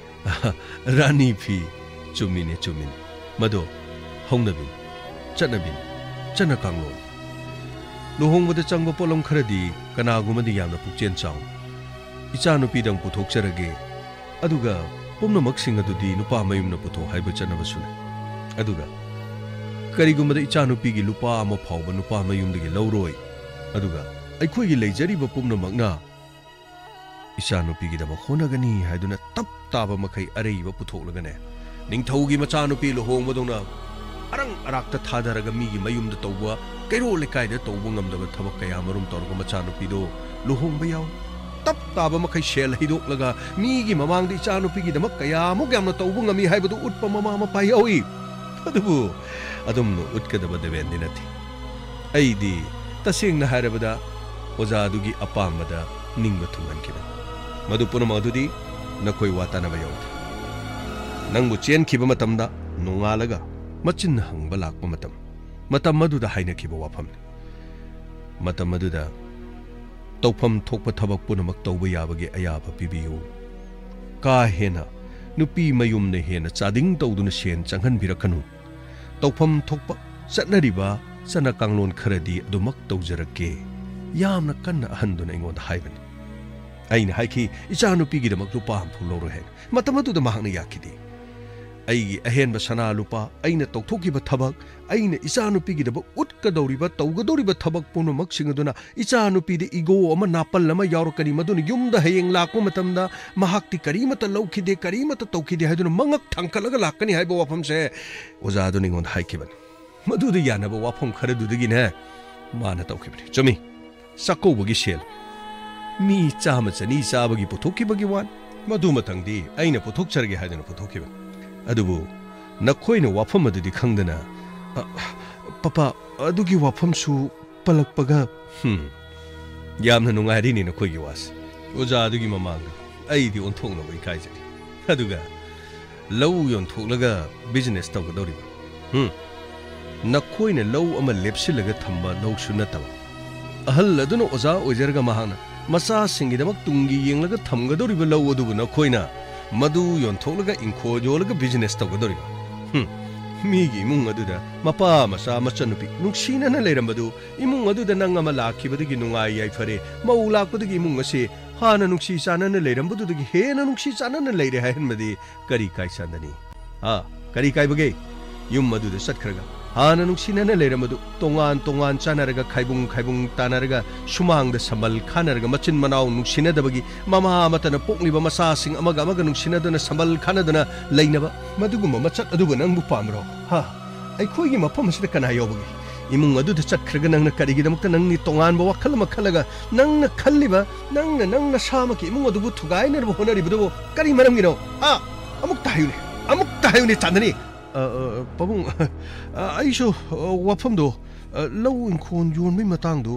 रानी फी चुमिने चुमिने मदो हौनबिन चनबिन चन कांगलो लुहोंगबद चंगब पोलम खरदी कनागुमदि यामना पुक्चेन चाव इचा नुपीदंग पुथोकचरगे अदुगा पुमनमक सिंग अदुदी नुपा मयुमना पुथो हाइब चनबसुने अदुगा करिगुमद इचा नुपीगी लुपा अमा फावब नुपा मयुमदगी लौरोय अदुगा अखोइगी लेजरिब पुमनमकना इचा नुपीगिदमक होनगनी हाइदुना तप ताब मखै अरैब पुथोकलगने निंगथौगी मचा नुपी लुहोंगबदोना अरंग अराक्ता थादरगा मीगी मयुमदा तौबा कैरो लेकायदा तौबा ngamdaba थबक कया मरुम तौरगा मचा नुपीदो लुहोंगबा याव तप ताबा मखै शेल हिदोकलगा मीगी ममांगदा इचा नुपीगिदमक कया मुक यामना तौबा ngami हाइबदो उत्पा ममा मपा यावी अदुबु अदुमनो उत्कदबा देवेंदि नथि अइदी तसेंगना हारबदा ओजादुगी अपामदा निंगबा थुंगनखिबा मदु पुनम अदुदी नखोय वातानबा यावदि नंगबु चेनखिबा मतमदा नोंगालगा मचिन हंगबा लाकपा मतम मतम मदुदा हाइनखिबा वाफम मतम मदुदा तौफम थोकपा थबक पुनमक तौबा याबगे अयाबा पिबियु का हेना नुपी मयुमने हेना चादिंग तौदुना सेन चंगहनबिरखनु तौफम थोकपा चटनरिबा चना कांगलोन खरदी अदुमक तौजरके यामना कन्ना अहंदुना इंगोंदा हाइबनि अइना हाइखि इचा नुपीगिदमक लुपा हमफु लौरो हेन मतम मदुदा महांगना याखिदि अइगी अहेनबा सना लुपा अइना तौथोकिबा थबक अइना इचा नुपीगिदबा उटकदौरिबा तौगदौरिबा थबक पुनमक सिंगदुना इचा नुपीदे इगो अमा नापल अमा यावरकनि मदुना युमदा हयेंग लाकपा मतमदा महाक्ति करीमता लौखिदे करीमता तौखिदे हाइदुना मंगक थांकलगा लाकनि हाइबा वाफमसे ओजादुनि गोंदा हाइखिबनि मदुदा यानबा वाफम खरदुदगिने माना तौखिबनि चुमी सकौबगी सेल मी चामा चनी चाबगी पुथोकिबगी वान मदु मतंगदी अइना पुथोकचरगे हाइदुना पुथोकिबनि अदुबु नखोइना वाफम अदुदि खंगदना पपा अदुगी वाफमसु पलकपगा हम यामना नुंगारिनि नखोइगी वास ओजा अदुगी ममांग अइदि ओंथोंनबो इकाइजरि अदुगा लौ योंथोकलगा बिजनेस तौगदौरिबा हम नखोइना लौ अमा लेपसिलगा थंबा लौसु नतबा अहल अदुना ओजा ओइजरगा महाना मसा सिंगिदमक तुंगी येंगलगा थमगदौरिबा लौ अदुबु नखोइना मधु योंथोलगा इंखो योलगा बिजनेस तौगदौरिबा हम मीगी इमुंग अदुदा मपा मसा मचनुपी नुंगसीनना लेरंबदु इमुंग अदुदा नंग अमा लाखिबदगी नुंगाई याइफरे मौ लाकपदगी इमुंग असे हाना नुंगसी चानना लेरंबदुदगी हेना नुंगसी चानना लेरे हायनमदि करी काइसांदनी आ करी काइबगे युम अदुदा सटखरगा हाना नुंगसीनना लेरंबदु तोंगान तोंगान चानरगा खाइबुंग खाइबुंग तानरगा सुमांगदा समल खानरगा मचिन मनाव नुंगसीनदबगी ममा मतना पोक्लिबा मसासिंग अमगा अमगा नुंगसीनदना समल खानदना लेनबा मदुगुम मचत अदुबा नंगबु पामरो हा अइखोइगी मफम असida kana yobagi imung aduda chatkhraga nangna karigidamukta nangni tonganba wakhal makhalaga nangna khalliba nangna nangna samaki imung adubu thugainarba honaribudu kari maramgino ha amuk tahayune amuk tahayune chandani pabung aisho wafamdo lau inkhon yonmi matangdo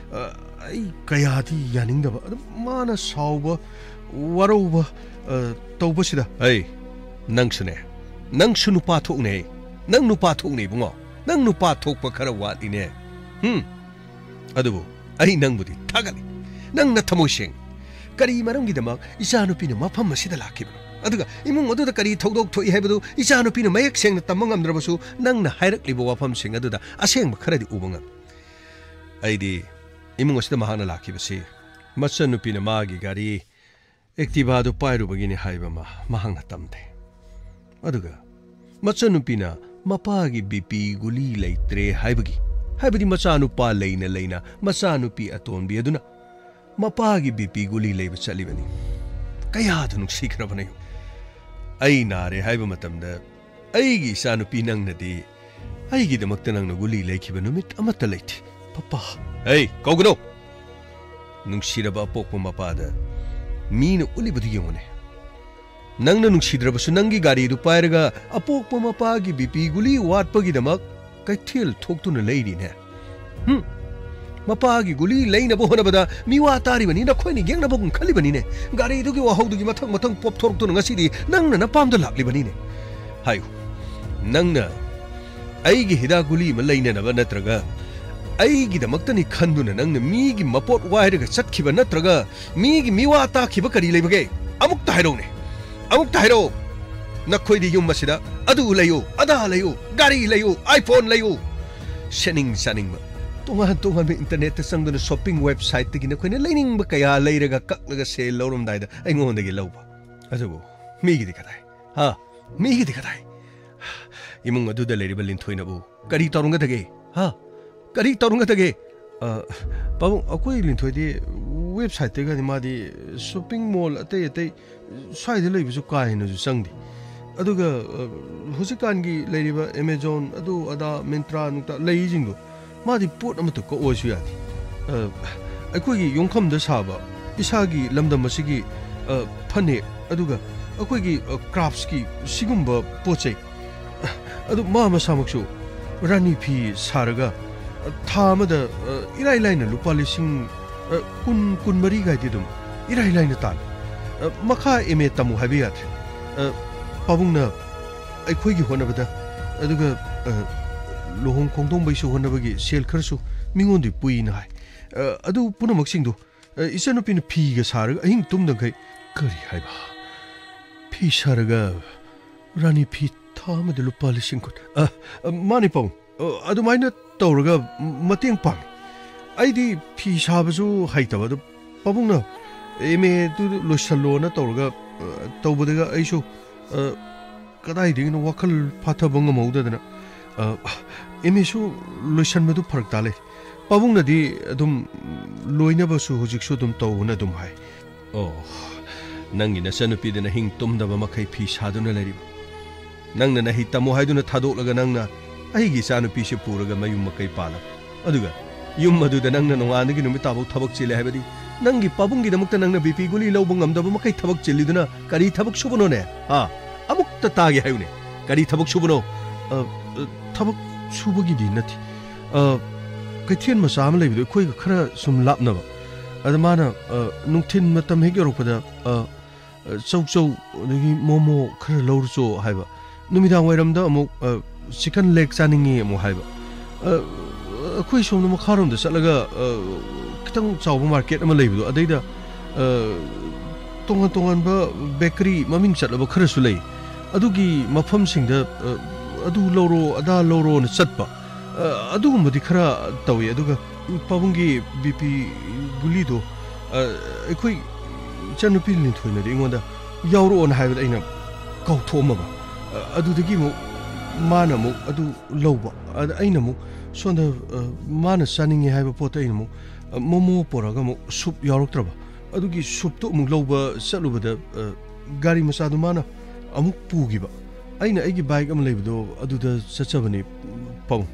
ai kayadi yaningdaba mana sauba waroba tawbasida ai nangsune nangsu nupa thokne nang nupa thokne bungo nang nupa thokpa khara watine hm adubu ai nangbudi thagali nang na thamosheng kari maramgidamak isa nupina mafam asida lakibno aduga imung aduda kari thodok thoi haibadu isa nupina mayak sengna tamang amdrabasu nangna hairaklibo wafam sing aduda asengba kharadi ubangam aidi imung asida mahana lakibasi macha nupina magi gari activa do pairu bagini haibama mahangna tamde aduga macha nupina mapagi bp guli leitre haibagi haibadi macha nupa leina leina macha nupi atonbi aduna mapagi bp guli leiba chalibani kaya dunuk sikrabane ai nare haiba matamda aigi isa nupi nangnadi aigi damakta nangna guli leikiba numit amata leiti papa hey kogno nungsiraba pokpa mapada mina ulibadu yongone nangna nungsidrabasu nangi gari du pairaga apokpa mapagi bp guli watpagi-damak kaithil thoktuna leirine hm mapagi guli leinaba honabada miwa taribani nakhoini gengnabagum khalibanine gari dugi wahaudugi mathang mathang pop thorktuna ngasidi nangna napamda laklibani ne hayu nangna aigi hida guli ma leinanaba natraga aigi damaktani khanduna nangna migi mapot wairaga chatkhiba natraga migi miwa takhiba kari leibage amukta hairone amuk tahiro nakhoi di yum masida adu layo ada layo gari layo iPhone layo shening saning ma tunga tunga me internet ta sangduna shopping website tigi na khoina leining ba kaya leiraga kaklaga sale lorum daida aingon dagi lawba adu mi gi dikadai ha mi gi dikadai imung adu da leiriba lin thoina bu kari tarunga dage ha kari tarunga dage pabu akoi lin thoi di website tega di ma di shopping mall ate ate sai de leibu su kai na su sangdi aduga husikan gi leiriba Amazon adu ada Myntra nukta lei jingdo ma di pot amata ko oisu yadi akoi gi yongkham da saba isa gi lamdam masigi phane aduga akoi gi crafts ki sigumba pochai adu ma ma samaksu rani phi saraga tha amada irai laina lupa lising kun kun mari ga di dum irai laina tan makha eme tamu habiyat pabungna aikoi gi honabada aduga lohong khongdong bai su honabagi sel kharsu mingon di puina hai adu puna maksing do isanu pin phi ga saraga ahing tumdang kai kari haiba phi saraga rani phi tha amada lupa lising kun mani pong adu maina tawraga mateng pang aidi phi sabasu haitaba du pabungna eme tu losallo na tawraga tawbadaga aisu kadai ding no wakal phathabang maudadana eme su losan medu farak tale pabungna di adum loina basu hojik su dum tawna dum hai oh nangi na sanupi dena hing tumdaba makai phi saduna lari nangna na hitamo haiduna thadolaga nangna aigi sanupi se puraga mayum makai pala aduga yum maduda nangna nongana gi numita bau thabak chile haibadi nangi pabungi damukta nangna bp guli lobung amdaba makai thabak chiliduna kari thabak subuno ne ha amukta tagi hayune kari thabak subuno thabak subagi di nati kaithian ma sam leibido khoi ga khara sum lapnaba adamana nungthin matam hek yorokpada chau chau dagi momo khara lawrcho haiba numidang wairamda amuk chicken leg chaningi amu haiba khoi somna makharom da salaga kitang chawba market ama leibido adaida tongan tongan ba bakery maming chatlaba khara su lei adugi mafam singda adu loro ada loro na chatpa adu mudi khara tawi aduga pabungi bp guli do ekhoi chanupi lin thoina de ingonda yawro on haiba aina kau thoma ba adu dagi mo mana mo adu lawba aina mo sonda mana saningi haiba pot aina mo momo poraga mo soup yawroktraba adugi soup to mo lawba salubada gari masadu mana amuk pugiba aina aigi bike am leibdo aduda sachabani pau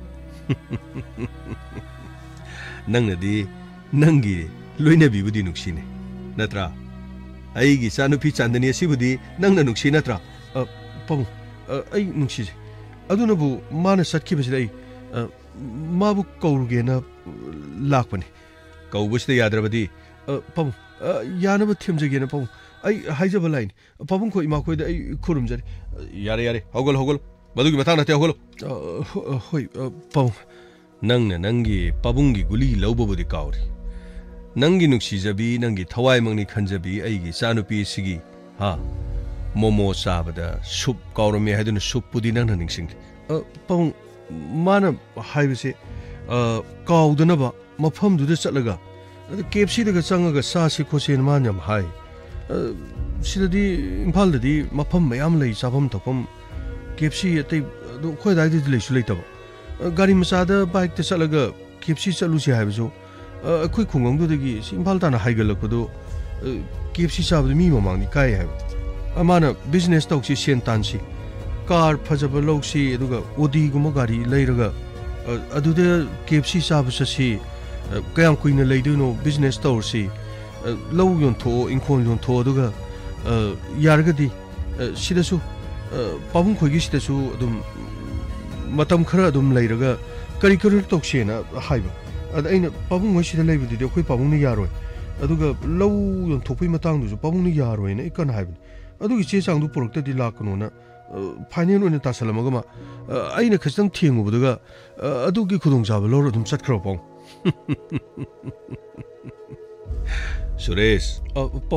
nangna di nangi loina bibudi nuksine natra aigi sanupi chandani asibudi nangna nuksi natra pau ai nuksi aduna bu mana satki basai mabu kauruge na lakpani kaubusda yadrabadi pau yanaba thimjage na pau ai haijaba line pabung ko ima ko da ai khurumjari yare yare hogol hogol badugi matang nate hogol hoi pau nangna nangi pabungi guli lawbobodi kauri nangi nuksi jabi nangi thawai mangni khanjabi aigi sanupi sigi ha momo sabada soup kaurame haduna soup pudi nangna ningsing pau mana haibase kaudana ba mafam du da chatlaga kfc daga changaga sa si khosen manyam hai sidadi imphal dadi mafam mayam lei chabam thapam kfc atei do khoi dai di leisu leitaba gari masada bike ta chalaga kfc chalu si haibaso akhoi khungong du dagi imphal tana haigalakpado kfc chabdu mi mamang ni kai hai amana business tausi sen tansi car phajaba lowsi aduga odi guma gari leiraga aduda kfc chabsa si kayam kuina leiduno business tausi lau yon tho inkon yon tho aduga yargadi sidasu pabung khoigi sidasu adum matam khara adum leiraga kari kari toksena haiba ad aina pabung moi sida leibudi de khoi pabung ni yaroi aduga lau yon thopui matang du pabung ni yaroi na ikan haiba adugi che chang du porokta di lakno na final ona tasalamaga ma aina khastang thengu budaga adugi khudong jaba lor adum chatkro pong Suresh, uh, pong,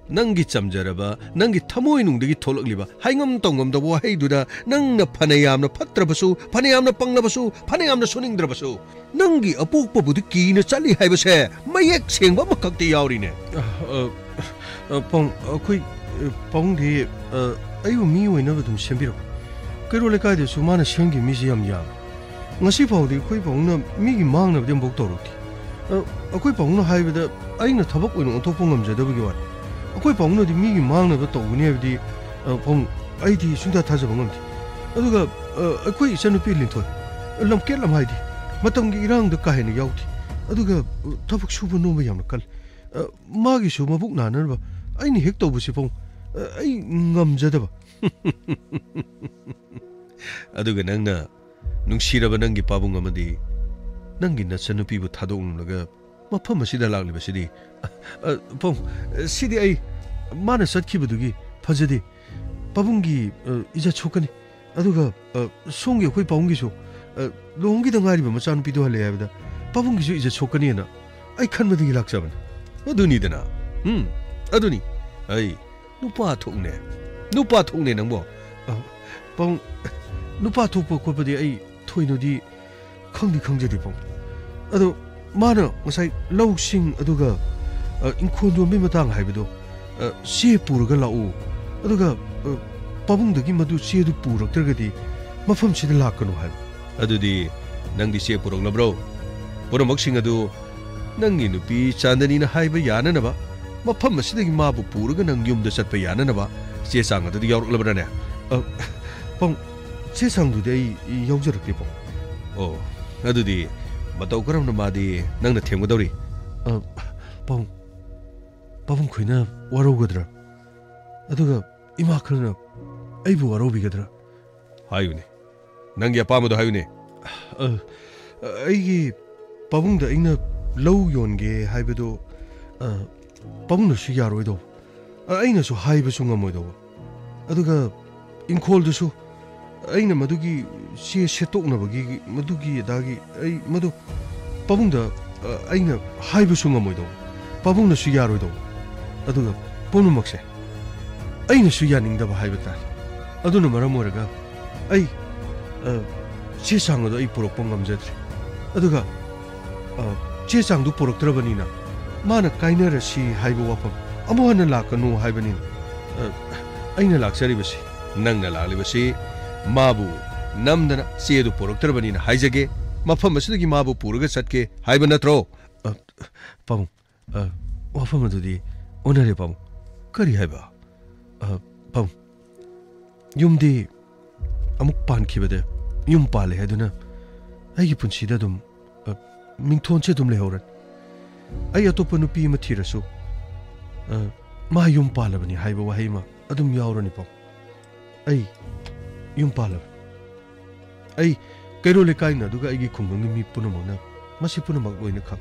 नंगी चमजरबा नंगी थमोय नुंदगी थोलकलिबा हाइंगम तंगम दबो हाइदुदा नंगना फनेयामना फत्रबसु फनेयामना पंगलबसु फनेयामना सुनिंद्रबसु नंगी अपोकपबुदि कीना चली हाइबसे मयेक सेंगबा मखक्ति यावरिने पंग अखोय पंगदि अयु मी ओइनबा दुम सेंबिरो कइरो लेकायदसु माना सेंगी मिसि याम याम ngasi फाउदि अखोय पंगना मिगी मांगनबदि बक तोरक्ति अखोय पंगना हाइबदा अइना थबक ओइन ओथोप ngamjadabagi wan अखोय पंगनदि मिगी मांगनबा तौगनि हाइबदि पंग अइदि सुंदा थाजब ngamdi aduga अखोय इचनुपि लिंथोय लमकेट लमहाइदि मतंगी इरांग द काहेन याउथि aduga थबक सुबु नोबा यामना कल मागी सु मबुक नानरबा अइनि हेक तौबसि पंग अइ ngamjadaba aduga nangna nungshiraba nangi pabung amadi nangi nachanupibu thadoknunaga mafam asida laglibasidi pong sidi ai mana satkibadugi phajadi pabungi ija chokani aduga songi khoi pabungi so longi da ngari ba machanupi do hale yabda pabungi so ija chokani na ai khanmadigi lakjaban aduni dana hm aduni ai nupa thokne nupa thokne nangbo pong nupa thokpa khopadi ai thoinodi khangdi khangjadi pong ado mana ngasai lawsing aduga inkhondu mi matang haibado se purga lau aduga pabungdagi madu se du puraktragadi mafam sida lakanu haib adudi nangdi se purok labro puramoksing adu nangi nupi chandani na haiba yana naba mafam sidagi mabu purga nang yumda satpa yana naba se sang adu yaurok labrane pong se sang du dei yaujarak pong oh adudi matau karam na madi nangna themgadori pong pabung khoina warogadra aduga ima khalna aibu warobigadra hayune nangi apamado hayune aigi pabung da ina low yonge haibado pabung na su yaroido aina su haiba su ngamoido aduga inkhol du su aina madugi se setokna bagi madugi dagi ai madu pabung da aina haiba su ngamoido pabung na su yaroido aduga ponu makse aina su yaning da haiba ta aduna maram oraga ai che sang da ai purok pongam jadri aduga che sang du purok trabani na mana kaina ra si haiba wapam amohana lakanu haibani aina laksari basi nangna lali basi mabu namdana sedu purok trabani na haijage mafam asudagi mabu puraga satke haiba natro pam wafam adudi onare pam kari haiba pam yumdi amuk pan khibade yum pale haduna ai punchida dum mingthon che dum lehoran ai atopa nupi ma thirasu ma yum palabani haiba wahima adum yaurani pam ai yum palab ai kairo le kaina duga ai gi khungni mi punamona masi punamak loina kham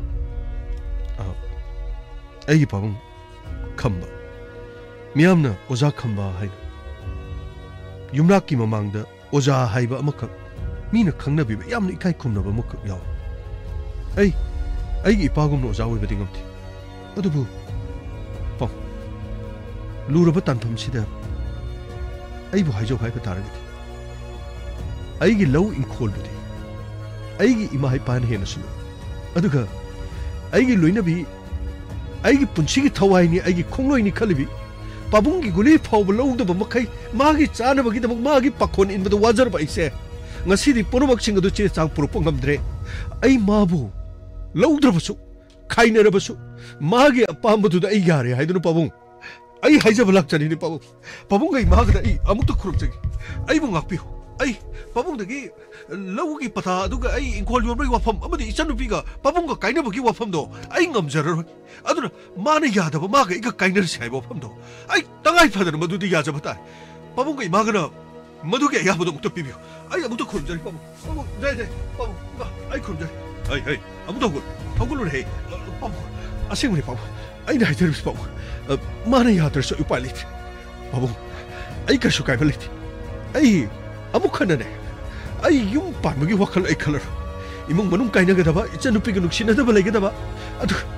ai pam khamba miyamna oza khamba hai yumrak ki mamangda oza haiba amakak mina khangna bi yamna ikai khumna ba muk yaw ai ai gi pagum no oza oi badingam thi adubu pam luraba tanpham sida ai bu haijo haiba taragati ai gi low in khol budi ai gi ima hai pan hena sunu aduga ai gi loina bi ai gi punchi gi thawai ni ai gi khongloi ni khalibi pabung gi guli phau lo da ba makai ma gi chana ba gi da ma gi pakhon in ba da wajar ba ise ngasi di ponobak sing adu che chang puro pongam dre ai ma bu lo dra ba su khaina ra ba su ma gi apam bu da ai yare hai du pabung ai hai ja balak chani ni pabung pabung ai ma ga ai amuk to khuruk chagi ai bu ngak pi ai pabung da gi lo gi pata adu ga ai inkol yom ri wafam amadi ichanu pi ga pabung ga kaina ba gi wafam do ai ngam jar ro aduna mana ya da ba ma ga iga kaina sai wafam do ai tangai phadar madu di ya ja bata pabung ga ma ga na madu ge ya bodo to pi bi ai amuk to khuruk jari pabung pabung dai dai pabung ga ai khuruk jari ai ai amuk to gul thogul re pabung asing ri pabung ai dai jar bis pabung mana ya dar so upalit pabung ai ka su kai balit ai amuk khana ne ai yum pan magi wakal ai khalar imung manung kaina ga daba icha nupi ga nuksina daba lai ga daba adu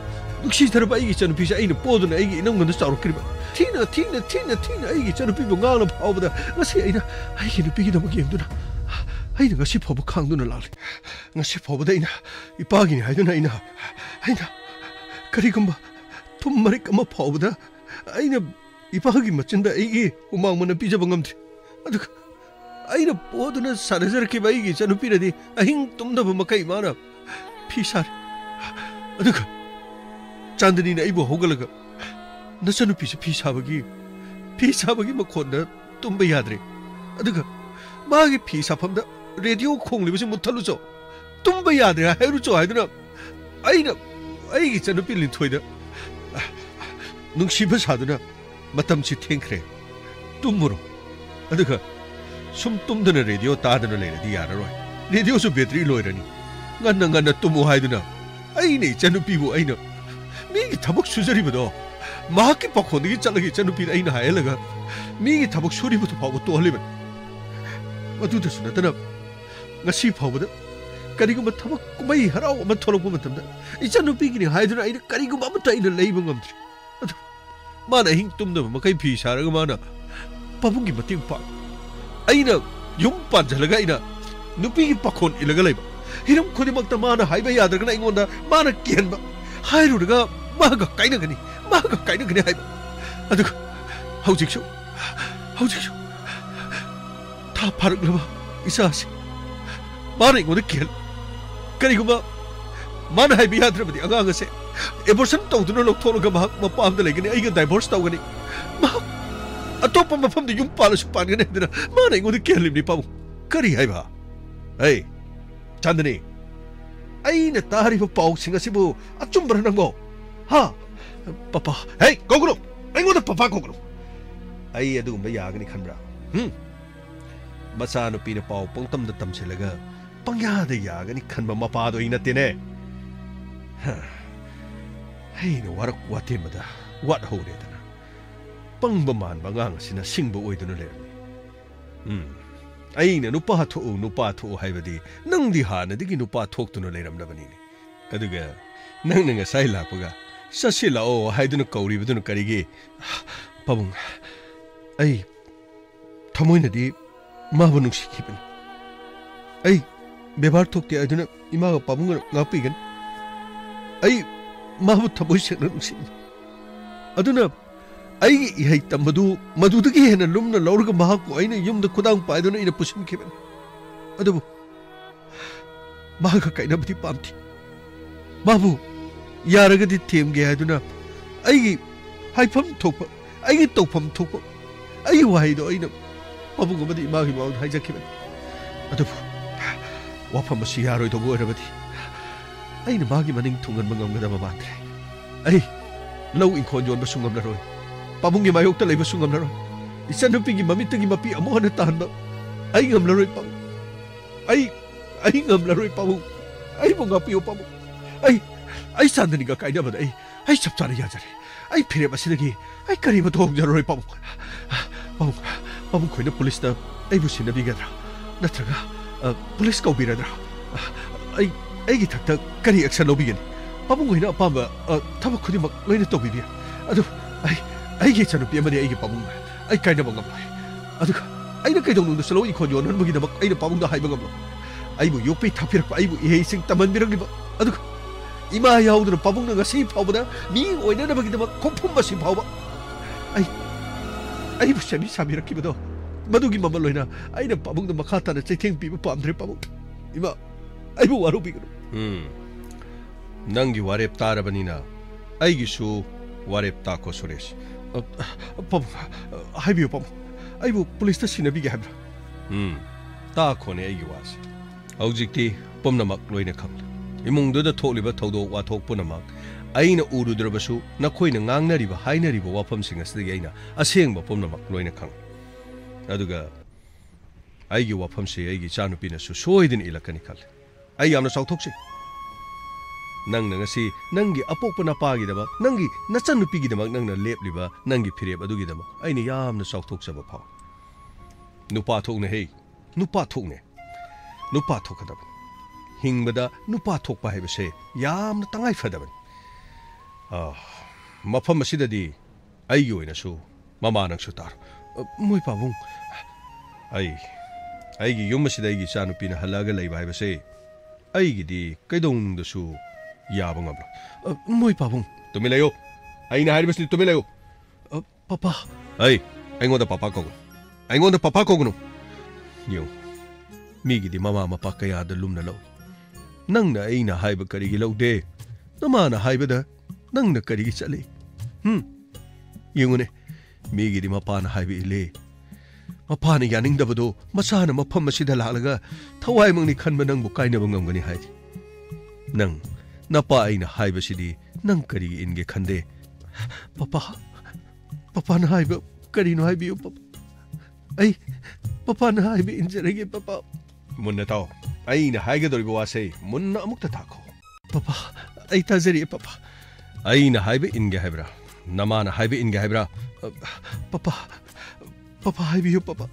नुक्सीधरब अꯩगी चनुपीसे अꯩना पोदुना अꯩगी इनंगोंदा चाउरक्रिबा थीना थीना थीना थीना अꯩगी चनुपीबु गांगना फावबदा ngasi aina aigi nupi gi damak yengduna aina ngasi phobu khangduna lali ngasi phobu daina ipagi ni haiduna aina aina karigumba tum marik ama phobuda aina ipagi machinda aigi umang mana pijaba ngamdri adu aina poduna sanajar ki bai gi chanupi radi ahing tumdaba makai mana phisar adu chandani na ibu hogalaga na chanupi se phisabagi phisabagi makhonda tumba yadre aduga magi phisafamda radio khonglibase muthalucho tumba yadre hairucho haiduna aina aigi chanupi linthoida nungsiba saduna matamchi thengkhre tumuro aduga sum tumdana radio tadana leradi yararoi radio su battery loirani nganna nganna tumu haiduna aine chanupi bu aina migi thabak sujaribodo mahaki pakhondigi chalagi chanupi aina hailaga migi thabak suributu phabu tohliban aduda sunatana ngasi phawbada kariguma thabak kumai harau ama tholokba matamda ichanupi gi haiduna aina kariguma amata aina leiba ngamdri adu mana hing tumda makai phi saraga mana pabungi mating pa aina yum panjalaga aina nupi gi pakhon ilaga leiba hiram khodimakta mana haiba yadragana ingonda mana kianba hairudaga maga kainagani maga kainagani haiba adu hawjiksu hawjiksu tha pharuklaba isasi mana ingonda kian kariguma mana haiba yadrabadi agang ase abortion tawduna lokthologa mahak mapamda legani aiga divorce tawgani mahak atopa mafamda yum palasu pangane dina mana ingonda kianlimni pamu kari haiba hey chandani aina tariba pau singa sibu achumbra nango ha papa hey goguru aingoda papa goguru ai adugumba yagani khanbra hm macha no pina pau pongtam da tamselaga pangya da yagani khanba mapa do ina tene hey no warak wate mada wat hore dana pangba man bangang sina singba oiduna le hm aina nupa tho nupa tho haibadi nangdi hana digi nupa thoktuna leiramnabani aduga nang nang sai lapaga sasila o haiduna kauri baduna karige pabung ai thamoina di mabu nungsi khibani ai bebar thokte aduna ima ga pabung ngapi gan ai mabu thaboi sekna nungsi aduna ai ihai tambadu madudagi hena lumna lawrga mahak aina yumda khudang paiduna ina pusim khiban adubu maga kaina bati pamti babu yaragadi themge haduna ai haifam thokpa ai tawfam thokpa ai waido aina babu gumadi imagi baw haijakhiban adubu wafam si yaroi to boirabati aina magi maning thungan mangamgada matre ai law inkhon jon basungam laroi pamungi mayok ta leiba sungam laroi ichanupi gi mamita gi mapi amohana tanba ai ngam laroi pam ai ai ngam laroi pam ai bonga pio pam ai ai sandani ga kaida bada ai ai chapchara ya jare ai phire basidagi ai kari ba thok jaroi pam pam pam khoina police ta ai bu sinabi gadra natraga police ko biradra ai ai gi thakta kari action lobigani pam khoina pamba thaba khudi mak loina to bibi adu ai ai gi chanupi amani ai gi pam ai kaida bangam adu ai na kai dong nu selo i khonjon han bagi da ai na pam da hai bangam ai bu yopi thapir ai bu ei sing taman birang ba adu ima yaudra pabung na ngasi phawbada mi oina na bagi da khomphum ba si phawba ai ai bu sami sami rakki bado madugi mama loina ai na pabung da makha ta na chaitheng pi ba pamdre pabung ima ai bu waru bi gru hm nangi warep tarabanina ai gi su warep ta ko suresh pabung ai bi pabung ai bu police ta sinabi ga habra hm ta khone ai gi was aujikti pomnamak loina kham imungduda thokliba thodok wathok punamak aina urudrabasu nakoina ngangnariba hainariba wafamsing asidi aina asengba pomnamak loina khang aduga aigi wafamse aigi chanupina su soidin ilakani khal ai yamna sauthokse nang na ngasi nangi apokpa napagi daba nangi nachanupigi daba nangna lepliba nangi phireb adugi daba aina yamna sauthokchaba phaw nupa thokne hei nupa thokne nupa thokadaba hingbada nupa thokpa haibase yamna tangai fadaban मफम असिददी अई ओइनसु ममा नंगसु तार मोय पाबुंग अई अईगी युम असिदा अईगी चानुपीना हल्लागा लैबा हाइबसे अईगिदी कैदोंदसु याबा ngabra मोय पाबुंग तुमि लयो अईना हाइबसि तुमि लयो पापा अई अईंगोंदा पापा कोगु अईंगोंदा पापा कोगुनु यो मीगिदी ममा मपा कयादा लुमना लो नंगना अईना हाइबा करिगी लौदे नमाना हाइबदा नंगना करिगी चले हम यंगुने मीगिदी मपाना हाइबे इले मपाना यानिंगदबदो मसाना मफम असिदा लालगा थवाई मंगनी खनबा नंगबु काइनबा ngamgani हाइदि नंग नपा अईना हाइबसिदी नंग करिगी इनगे खंदे पापा पापा ना हाइबा करिनो हाइबियो पापा अई पापा ना हाइबे इंजरगे पापा मुन्ना ताओ अईना हाइगदोरिबो वासे मुन्ना अमुक्ता ताखो पापा अई ताजरी पापा अईना हाइबे इनगे हाइब्रा नमाना हाइबे इनगे हाइब्रा पापा पापा हाइबियो पापा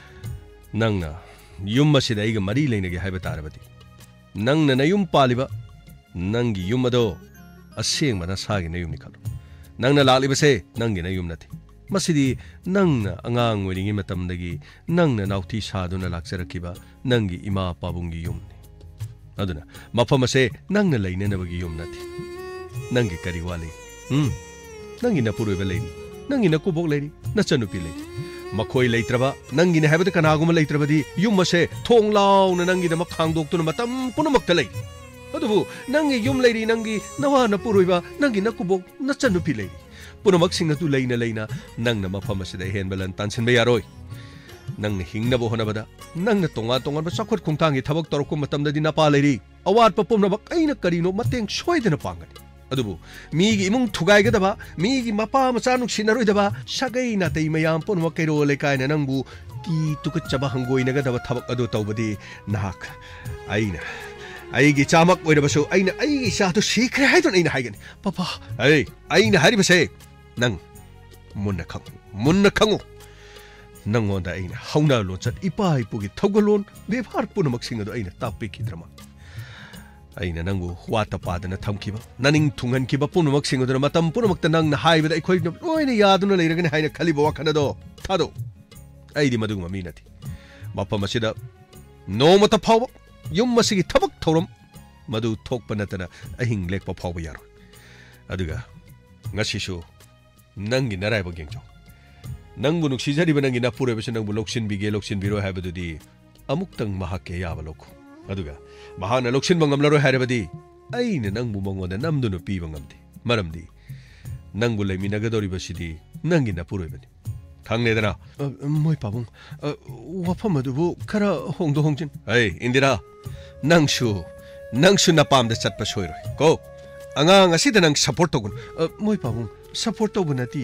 नंगना युम मसिदा अईगा मरी लेनगे हाइबा तारबदी नंगना नयुम पालिबा नंगी युम अदो असेंग मना सागे नयुमनि खलो नंगना लालिबसे नंगी नयुम नथि मसिदी नंगना अंगांग ओइरिंगी मतमदगी नंगना नाउथी सादुना लाक्चरकिबा नंगी इमा पाबुंगी युमनि अदुना मफम असे नंगना लैननबगी युम नथि नंगी करी वाली हम नंगी नपुरोइबा लैरि नंगी नकुबोक लैरि नचनुपि लैरि मखोई लैत्रबा नंगी ने हाइबदा कनागुम लैत्रबदी युम असे थोंग लाउना नंगी दम खांगदोक्तुना मतम पुनमक्ता लैरि अदुबु नंगी युम लैरि नंगी नवा नपुरोइबा नंगी नकुबोक नचनुपि लैरि पुनमक सिंगतु लैना लैना नंगना मफम असिदा हेनबलन तानसिनबा यारोय नंगना हिंगनबो होनबदा नंगना तोंगा तोंगा चाखोट खुंतांगी थबक तोरको मतमददी नपा लैरि अवात पुमनबक अइना करिनो मतेंग सोइदना पांगनी अदुबु मीगी इमुंग थुगाइगदबा मीगी मपा मचा नुक्सिनरोइदबा सगै नातै मयाम पुनमक कैरो लेकायना नंगबु की तुकचबा हंगोइनगदबा थबक अदु तौबदी नाक अइना अईगी चामक ओइरबसु अइना अईगी साथु सीखरे हाइदोन अइना हाइगनी पापा अई अइना हारिबसे नंग मुन्ना खंगु मुन्ना खंगु नंगोंदा अइना हौना लोचत इपा इपुगी थौगलोन बेफार पुनमक सिंगदो अइना तापिखिद्रमा अइना नंगु वाता पादना थमखिबा ननिंग थुंगनखिबा पुनमक सिंगदो मतम पुनमकता नंगना हाइबदा अखोइ लोइना यादुना लैरगनी हाइना खलिबा वखनदो थादो अइदि मदुगमा मी नथि मफम असिदा नोमता फाव युम मसिगी थबक थौरम मदु थोकपा नतना अहिंग लेकपा फावबा यारोय अदुगा ngasisu नंगी नराइबा गेंगजो नंगबु नुक्सिजरिबा नंगी नपुरेबसे नंगबु लोक्सिन बिगे लोक्सिन बिरो हाइबदुदी अमुक्तंग महाके याबा लोखु अदुगा महाना लोक्सिन बंगमलरो हाइरबदी अइना नंगबु मंगोंदा नमदुनु पीबा ngamdi मरमदी नंगबु लैमिनगदोरिबसिदी नंगी नपुरेबनी खांगनेदना मोय पाबुंग वाफम अदुबु खरा होंदो होंजिन अय इंदिरा नंगसु नंगसु नपामदा चटपा सोइरोय को अंगांग असिदा नंग सपोर्ट तोगुन मोय पाबुंग सपोर्ट तोबुनती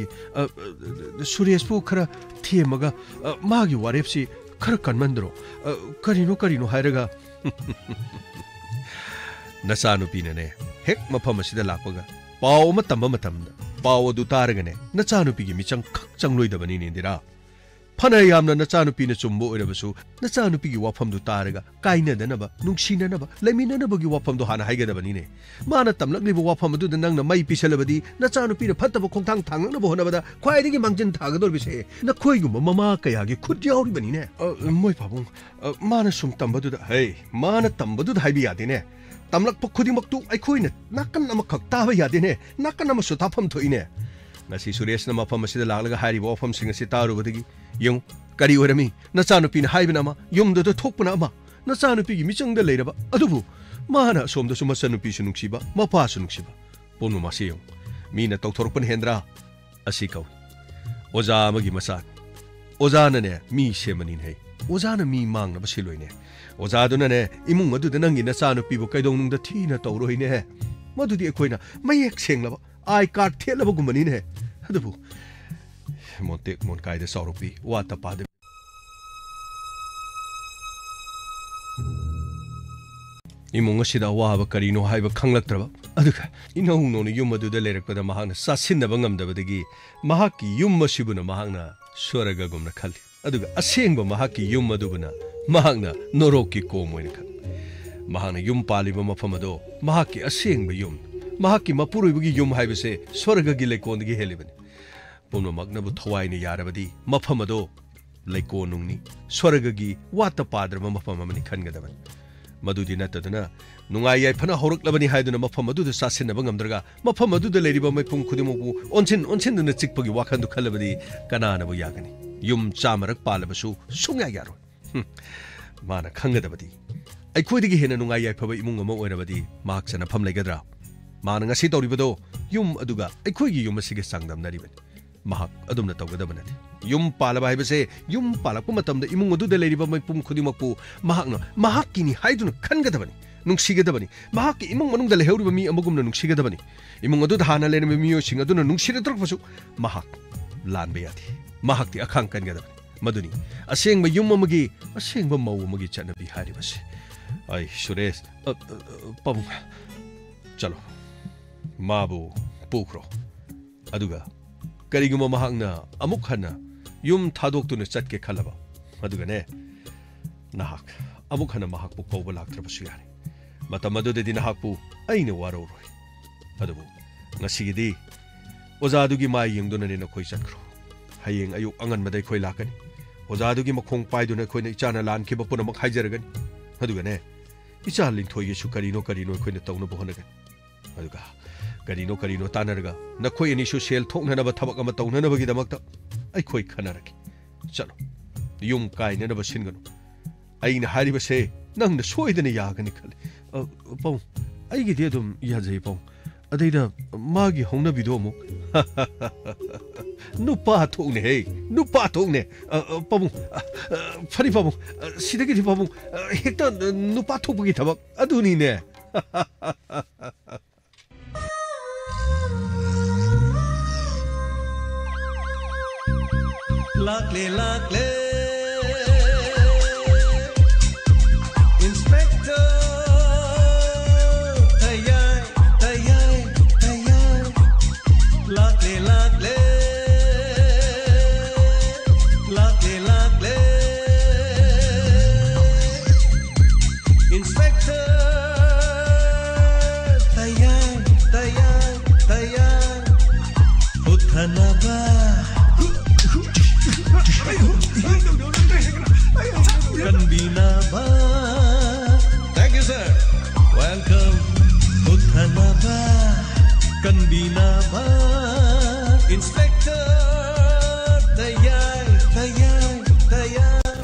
सुरेशपु खरा थेमगा मागी वारेपसि खरा कनमंद्रो करिनो करिनो हायरगा नचानुपीनने हेक मफम असिदा लापगा पाव अमा तंबा मतमदा पाव अदु तारगने नचानुपीगी मिचंग खक चंगलोइदबनी इंदिरा फना यामना नचानुपीना चुम्बो ओइरबसु नचानुपीगी वाफमदु तारगा काइनदनबा नुंगसिननबा लैमिननबगी वाफमदु हाना हाइगदबनीने माना तमलकलिबो वाफमदु नंगना मई पिसलबदी नचानुपीना फत्तबो खोंथांग थांगनबो होनबदा ख्वाइदगी मांजिन थागदोरबिसे नखोइगुम ममा कयागी खुद याउरिबनीने मोय पाबुंग माना सुम तंबदुदा हे माना तंबदुदा हाइबि यादेने तमलक खुदिमक्तु अखोइना नाकन अमखक ताबा यादेने नाकन अमसु ताफम थोइने nasi Suresh na mafam asida laglaga hari wafam singa si tarubadagi yung kari orami nachanupi na haibina ama yung do thokpana ama nachanupi gi michangda leiraba adubu mana somda suma sanupi sunungsiba mapa sunungsiba ponu masi yung mina tawthorpan hendra asi kaw oza amagi masat oza na ne mi semanin hai oza na mi mang na basiloine oza do na ne imung adu da nangi nachanupi bo kaidong nungda thina tawroine madudi ekhoina mayek senglaba ai card thelaba gumani ne adubu monte mon kaida saurupi wata pade imunga sida waba karino haiba khanglaktraba aduga inau no ni yum adu da lerakpada mahana sasinna bangamdabadagi mahaki yum masibuna mahangna swaraga gumna khali aduga asengba mahaki yum adubuna mahangna noroki komoina khal mahana yum paliba mafamado mahaki asengba yum महाकी मपुरुबगी युम हाइबसे स्वर्गगी लेकोनगी हेलिबनी पुनमग्नबु थवाइने यारबदी मफम अदो लेकोनुंगनी स्वर्गगी वात पाद्रब मफम अमनि खनगदबन मदुदी नतदना नुंगाई याइफना हौरक्लबनी हाइदुना मफम अदुदा सासिनब ngamdraga मफम अदुदा लेरिबा मैपुंग खुदिमुबु ओनसिन ओनसिनदुना चिकपगी वाखंदु खलबदी कनानबु यागनी युम चामरक पालबसु सुंगा यारो माना खंगदबदी अखोइदगी हेना नुंगाई याइफबा इमुंग अमा ओइरबदी मार्क्सना फम लेगद्रा माना ngasi तौरिबदो युम अदुगा अखोइगी युम असिगे सांगदमनरिबनी महाक अदुमना तौगदबनदि युम पालबा हाइबसे युम पालकपु मतमदा इमुंग अदुदा लेरिबा मैपुंग खुदिमकपु महाकना महाकिनी हाइदुना खनगदबनी नुंगसिगदबनी महाकी इमुंग मनुंगदा लेहौरिबा मी अमगुमना नुंगसिगदबनी इमुंग अदुदा हाना लेरमे मियोसिंग अदुना नुंगसिरद्रकपसु महाक लानबे यादि महाकति अखांग कनगदबनी मदुनी असेंगबा युम अमगी असेंगबा मौ अमगी चनबी हारिबसे आई सुरेश पबु चलो माबु पुखरो अदुगा करिगुमा महाकना अमुक हना युम थादोक्तुना चटके खलबा अदुगाने नाहक अमुक हना महाकपु कौबा लाक्त्रबसु यारे मतम अदुददि नाहकपु अइना वारोरोय अदुबु ngasigiदी ओजादुगी माय यंगदुनने नखोय चटख्रो हयेंग अयुक अंगनबदै खोय लाकनी ओजादुगी मखोंग पाइदुना खोयना इचाना लानखिबा पुनमक हाइजरगनी अदुगाने इचा लिंथोयगेसु करिनो करिनो खोयना तौनबो होनगनी अदुगा करिनो करिनो तानरगा नखोय अनिसु सेल थोकननबा थबक अमा तौननबगीदमक्ता अइखोय खनरकी चलो युम कायननबा सिनगनु अइना हारिबसे नंगना सोयदना यागनी खले पौ अइगिदि अदुम याजै पौ अदैदा मागी हौनबिदो अमुक नुपा थोकने हे नुपा थोकने पबु फरि पबु सिदगिदि पबु हेक्ता नुपा थोकबगी थबक अदुनिने Lakle lakle Inspector Tayai Tayai Tayai Lakle lakle Lakle lakle Inspector Tayai Tayai Tayai Uthanaba Kanbinaba. Thank you, sir. Welcome. Uthanaba. Kanbinaba. Inspector. Tayai, tayai, tayai.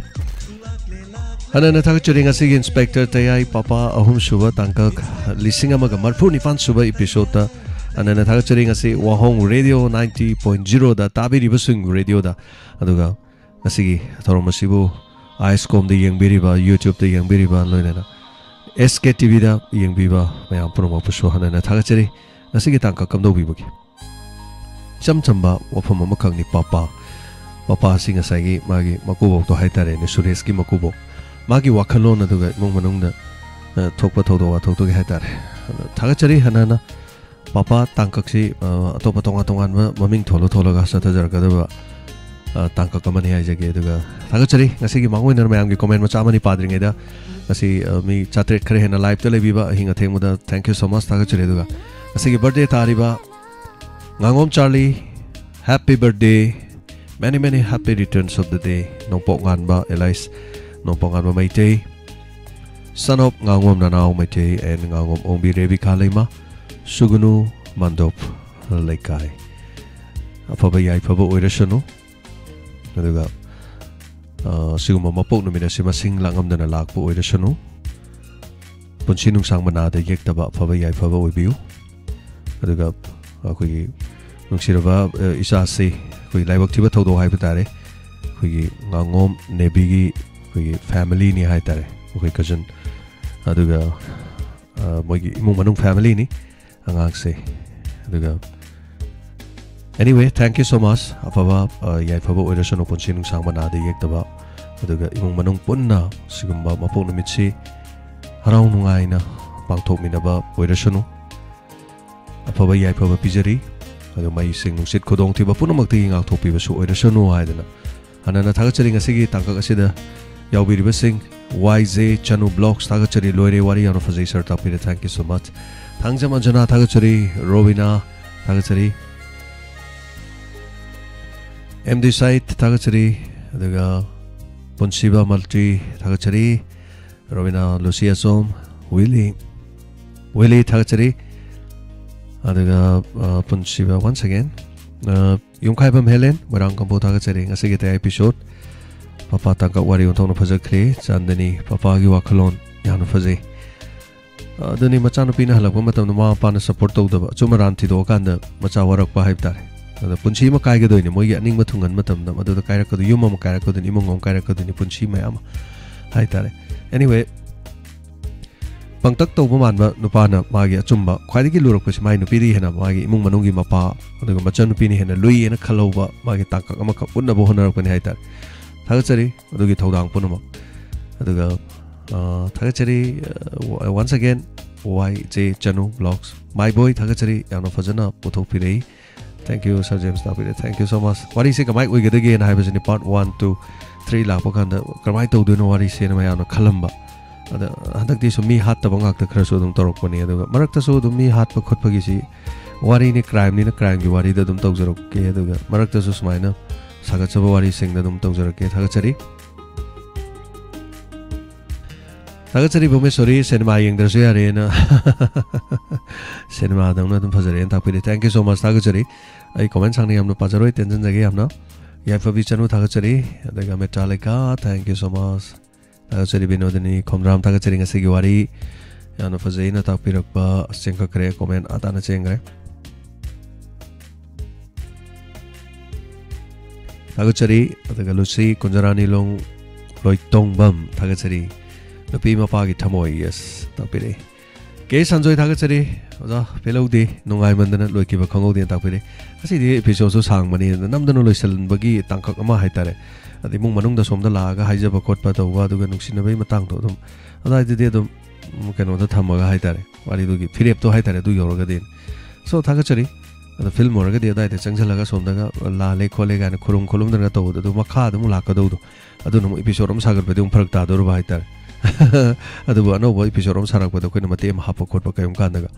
Hana na thak churing asigi Inspector Tayai Papa ahum suba tangkak lising amaga marfu nipan suba episode ta ana na thak churing asi Wahong Radio ninety point zero da tabi ribasung radio da aduga asigi thoromasibu Icecom the young biriba, YouTube the young biriba, Loina S K T V da young biba, my ampromo Pushohan and Tagacheri, Nasigitanka Kamdo Bibuki. Cham Chamba, Wapama Makani Papa, Papa sing a sagi, Magi, Makubo to Haitare, Sureski Makubo, Magi Wakalona to get Momanunda, Topa Toto, Toto Haitare, Tagacheri, Hanana, Papa, Tankaksi, Topa Tongatongan, Maming Tolo Tologa Satajargadova. Tangka kamani aja gitu ga. Tangka ceri ngasi ki mangu ina mayam ki comment macam mana ni padring eda. Ngasi mi chatret kare hena live tele biba hinga theng muda. Thank you so much tangka ceri itu ga. Ngasi ki birthday tari ba. Ngangom Charlie, happy birthday. Many many happy returns of the day. Nongpok ngan ba Elise, nongpok ngan ba Maitei. Son of ngangom nanao Maitei and ngangom Ombi Rebi Kalema. Sugunu Mandop Lekai. Apa ba yai apa ba oirasano. Aduga siguma mapok numina simasing langam na nalakpo oirasano punsinung sang manada yektaba phaba yai phaba oibiu aduga akoi nungsiraba isa se koi laibak thiba thodo haiba tare koi ngangom nebi gi koi family ni hai tare koi cousin aduga mogi imung manung family ni angang se aduga Anyway, thank you so much. Afaba yai phaba oirasano ponsinung sang manada yektaba aduga imung manung punna sigumba mapok numitsi harau nungai na pangthok minaba oirasano afaba yai phaba pijari adu mai sing nungsit khodong thiba punamakti ngak thopi basu oirasano haidana anana thagachari ngasigi tangkak asida yaubiriba sing Y J Chanu Blogs thagachari loire wari yana fazai sir tapire. Thank you so much. 당자만저나 다그처리 로비나 다그처리 엠디 사이트 다그처리 내가 본시바 말티 다그처리 로비나 루시아 솜 윌리 윌리 다그처리 내가 본시바 once again 용카이밤 헬렌 뭐랑 컴보 다그처리 ngasi kita episode papa tangka wari untong na phajakre chandani papa gi wakhalon yana phajai adani macha no pina halakwa matam na ma pa na support tawdaba chumaran thi do kan da macha warak pa haib tare ada punchi ma kai ga doini moi ya ning ma thungan matam da adu da kai rak ko yum ma kai rak ko ni mongom kai rak ko ni punchi ma ama hai tare anyway pangtak tawba man ba nupa na magi achumba khwai gi lurak pa mai nupi ri hena magi imung manung gi mapa adu ga macha nupi ni hena lui ena khaloba magi tangka ama ka unna bo honar ko ni hai tare thagachari adu gi thodang punama adu ga thagachari once again Y J Chanu Vlogs my boy thagachari yana fajana puthok pirei thank you Sir James Tapire thank you so much wari se kamai oi gedage na haibajani part one two three la pakanda kamai tawduno wari se na yana khalamba ada hadak di so mi hat tabang ak ta khara so dum torok pani adu marak ta so dum mi hat pa khot phagi si wari ni crime ni na crime gi wari da dum tawjarok ke adu marak ta so smaina sagachaba wari sing da dum tawjarok ke thagachari thagachari Bhumeshwari cinema yengdrasu yare na cinema dang na dum phajare tapire thank you so much thagachari ai comment sang ni amno pajaroi tension jage amno yaifa bichanu thagachari daga metallica thank you so much thagachari binodini khomram thagachari ngasi gi wari yana phajai na tapirak pa sengka kre comment ata na chengre thagachari daga Lucy Kunjarani long loitong bam thagachari nupi mapa gi thamoi yes tapire ke sanjoi thagachari oja pelaude nungai mandana loiki ba khangau de tapire asi di episode so sang mani namdano loisal bagi tangkak ama haitare adi mung manung da somda la ga haija ba khot pa tawwa duga nuksina bai matang to dum ada di de dum keno da thamaga haitare wari du gi firep to haitare du yorga din so thagachari ada film orga de da de changsala ga somda ga la le khole ga khurum khulum da to du makha dum la ka do adu no episode ram sagar pe dum pharak ta do ba haitare adu ba no boy episode ram sarak pa do koina mate ma hapa khot pa kayum kan daga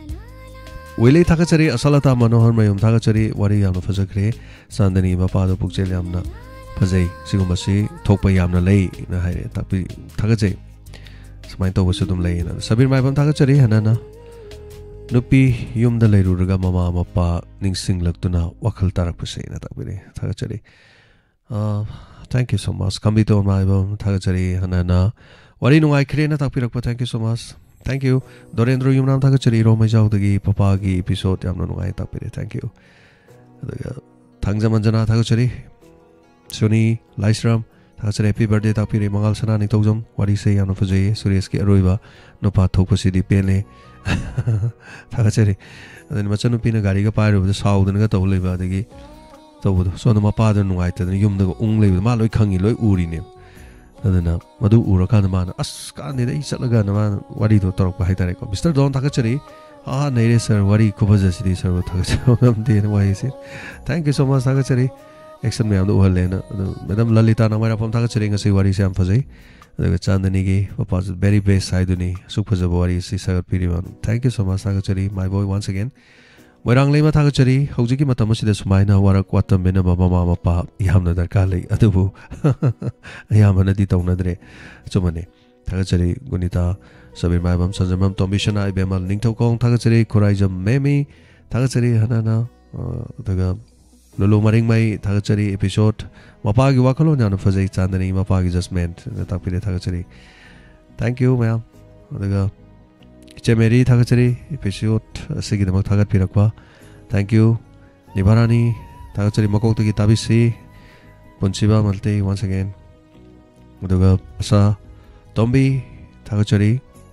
wele thagachari asalata manohar mayum thagachari wari yamna phajakre sandani mapa do pukchel yamna phajai sigum basi thokpa yamna lei na haire tapi thagachai smain to wasu dum lei na sabir mai bam thagachari hanana nupi yum da leiru raga mama mapa ningsing laktuna wakhal tarak pase na tapire thagachari uh thank you so much kambi to mai bam thagachari hanana wari nungai khre na tapirak pa thank you so much thank you Dorendra Yumnam thagachari ro mai jaw dagi papa gi episode yamna nungai tapire thank you adaga thangjamanjana thagachari Suni Laisram thagachari happy birthday tapire mangal sana ni tawjom wari se yamna phajai Suresh ki aroiba nupa thokpasi di pele thagachari adani machanu pina gari ga pairu da saudana ga tawleba dagi tawdu so na mapa da nungai ta yum da ung leba ma loi khangi loi uri ne adana madu ura kan ma as kan ne dai satlaga na ma wari do torok ba haitare ko Mister Don thagachari ah nei re sir wari ko baja si sir thagachari am de na wai sir thank you so much thagachari action me am do hale na madam Lalita na mara pam thagachari ngasi wari se am phajai daga Chandani gi papa very best side ni suk phajaba wari si sagar piriman thank you so much thagachari my boy once again Moirang lema thagachari hojiki matam asida sumaina warak watam bena baba mama pa yamna darkar lei adubu yamna di tawnadre chumane thagachari gunita sabir maibam sanjamam tombishana ibemal ningthokong thagachari khuraijam memi thagachari hanana daga lolo maring mai thagachari episode mapa gi wakhalo nyana phajai Chandani mapa gi judgment tapire thagachari thank you ma'am daga Chemeri thagachari episode sigi damak thagat pirakwa thank you Nibarani thagachari makok to gi tabisi Punchiba malte once again aduga asa Tombi thagachari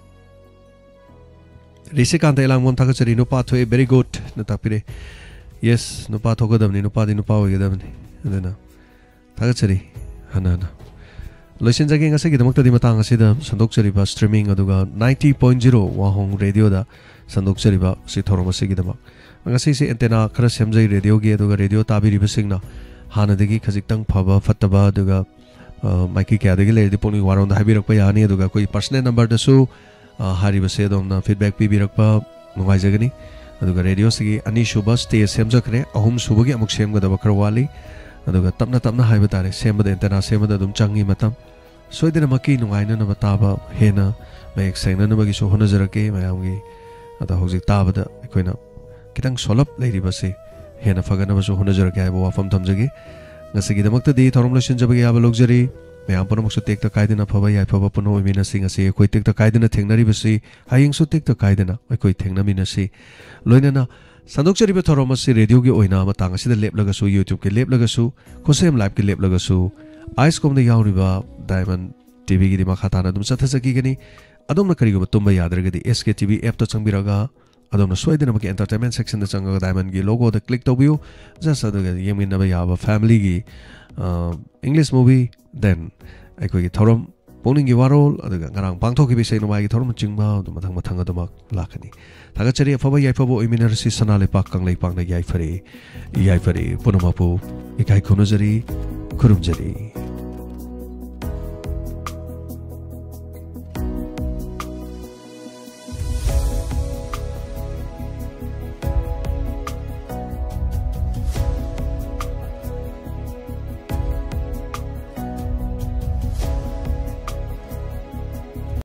Risikanta elangmon thagachari nupa thoi very good na tapire yes nupa thogadamni nupa di nupa oigadamni adana thagachari hanana Loisin jagi ngasi gi damakta di matang asida sandokchari ba streaming aduga ninety point zero wahong radio da sandokchari ba si thoroma sigi damak ngasi si antenna khara semjai radio gi aduga radio tabiri basingna hana degi khajik tang phaba fattaba aduga maiki kya degi le di poni waron da habirak pa yani aduga koi personal number da su hari base domna feedback pi birak pa नुंगाइजगनी अदुगा रेडियो सिगी अनि सुबह स्टेज सेमजखरे अहुम सुबगी अमुक सेमगदब खर वाली अदुगा तपना तपना हाइबा तारे सेमबद एंटेना सेमबद अदुम चंगी मतम सोइदना मकी नुंगाइना न बताबा हेना मैक सेंगना नबगी सो होनजरके मयामगी अदा हौजिक ताबदा अखोइना कितंग सोलप लेरिबसे हेना फगनबसो होनजरके हाइबा वाफम थमजगी ngasigidamakta di thorom lotion jabagi aba logjari मैम पुनमुक टेक्ट कायदना फब याई फब पुनो मीनसी अखोई टेक्ट कायदना थेंगनरिबसी हयिंगसु टेक्ट कायदना अखोई थेंगनमिनसी लोइनना संदोक्चरिबे थोरम असि रेडियो की ओइना मतंग असिदा लेपलगसु यूट्यूब के लेपलगसु कोसेम लाइव के लेपलगसु आइस कोम द याउरिबा डायमंड टीवी की दिमा खाताना दुम सथसकीगनी अदोमना करिगो तुंबा यादरगदी एसके टीवी ऐप तो चंगबिरगा अदोमना सोइदना मके एंटरटेनमेंट सेक्शन द चंगा डायमंड की लोगो द क्लिक तोबियो जस्ट अदगा येमिनबा याबा फैमिली की इंग्लिश मूवी देन अखोई थोरम पोनिंग वारोल अदगा ngarang pangthoki bisai no mai thorum chingba mathang mathang adama lakani thagachari afaba yaifabo oiminersi sanale pak kanglei pangna yaifari yaifari punumapu ikai khunujari kurumjari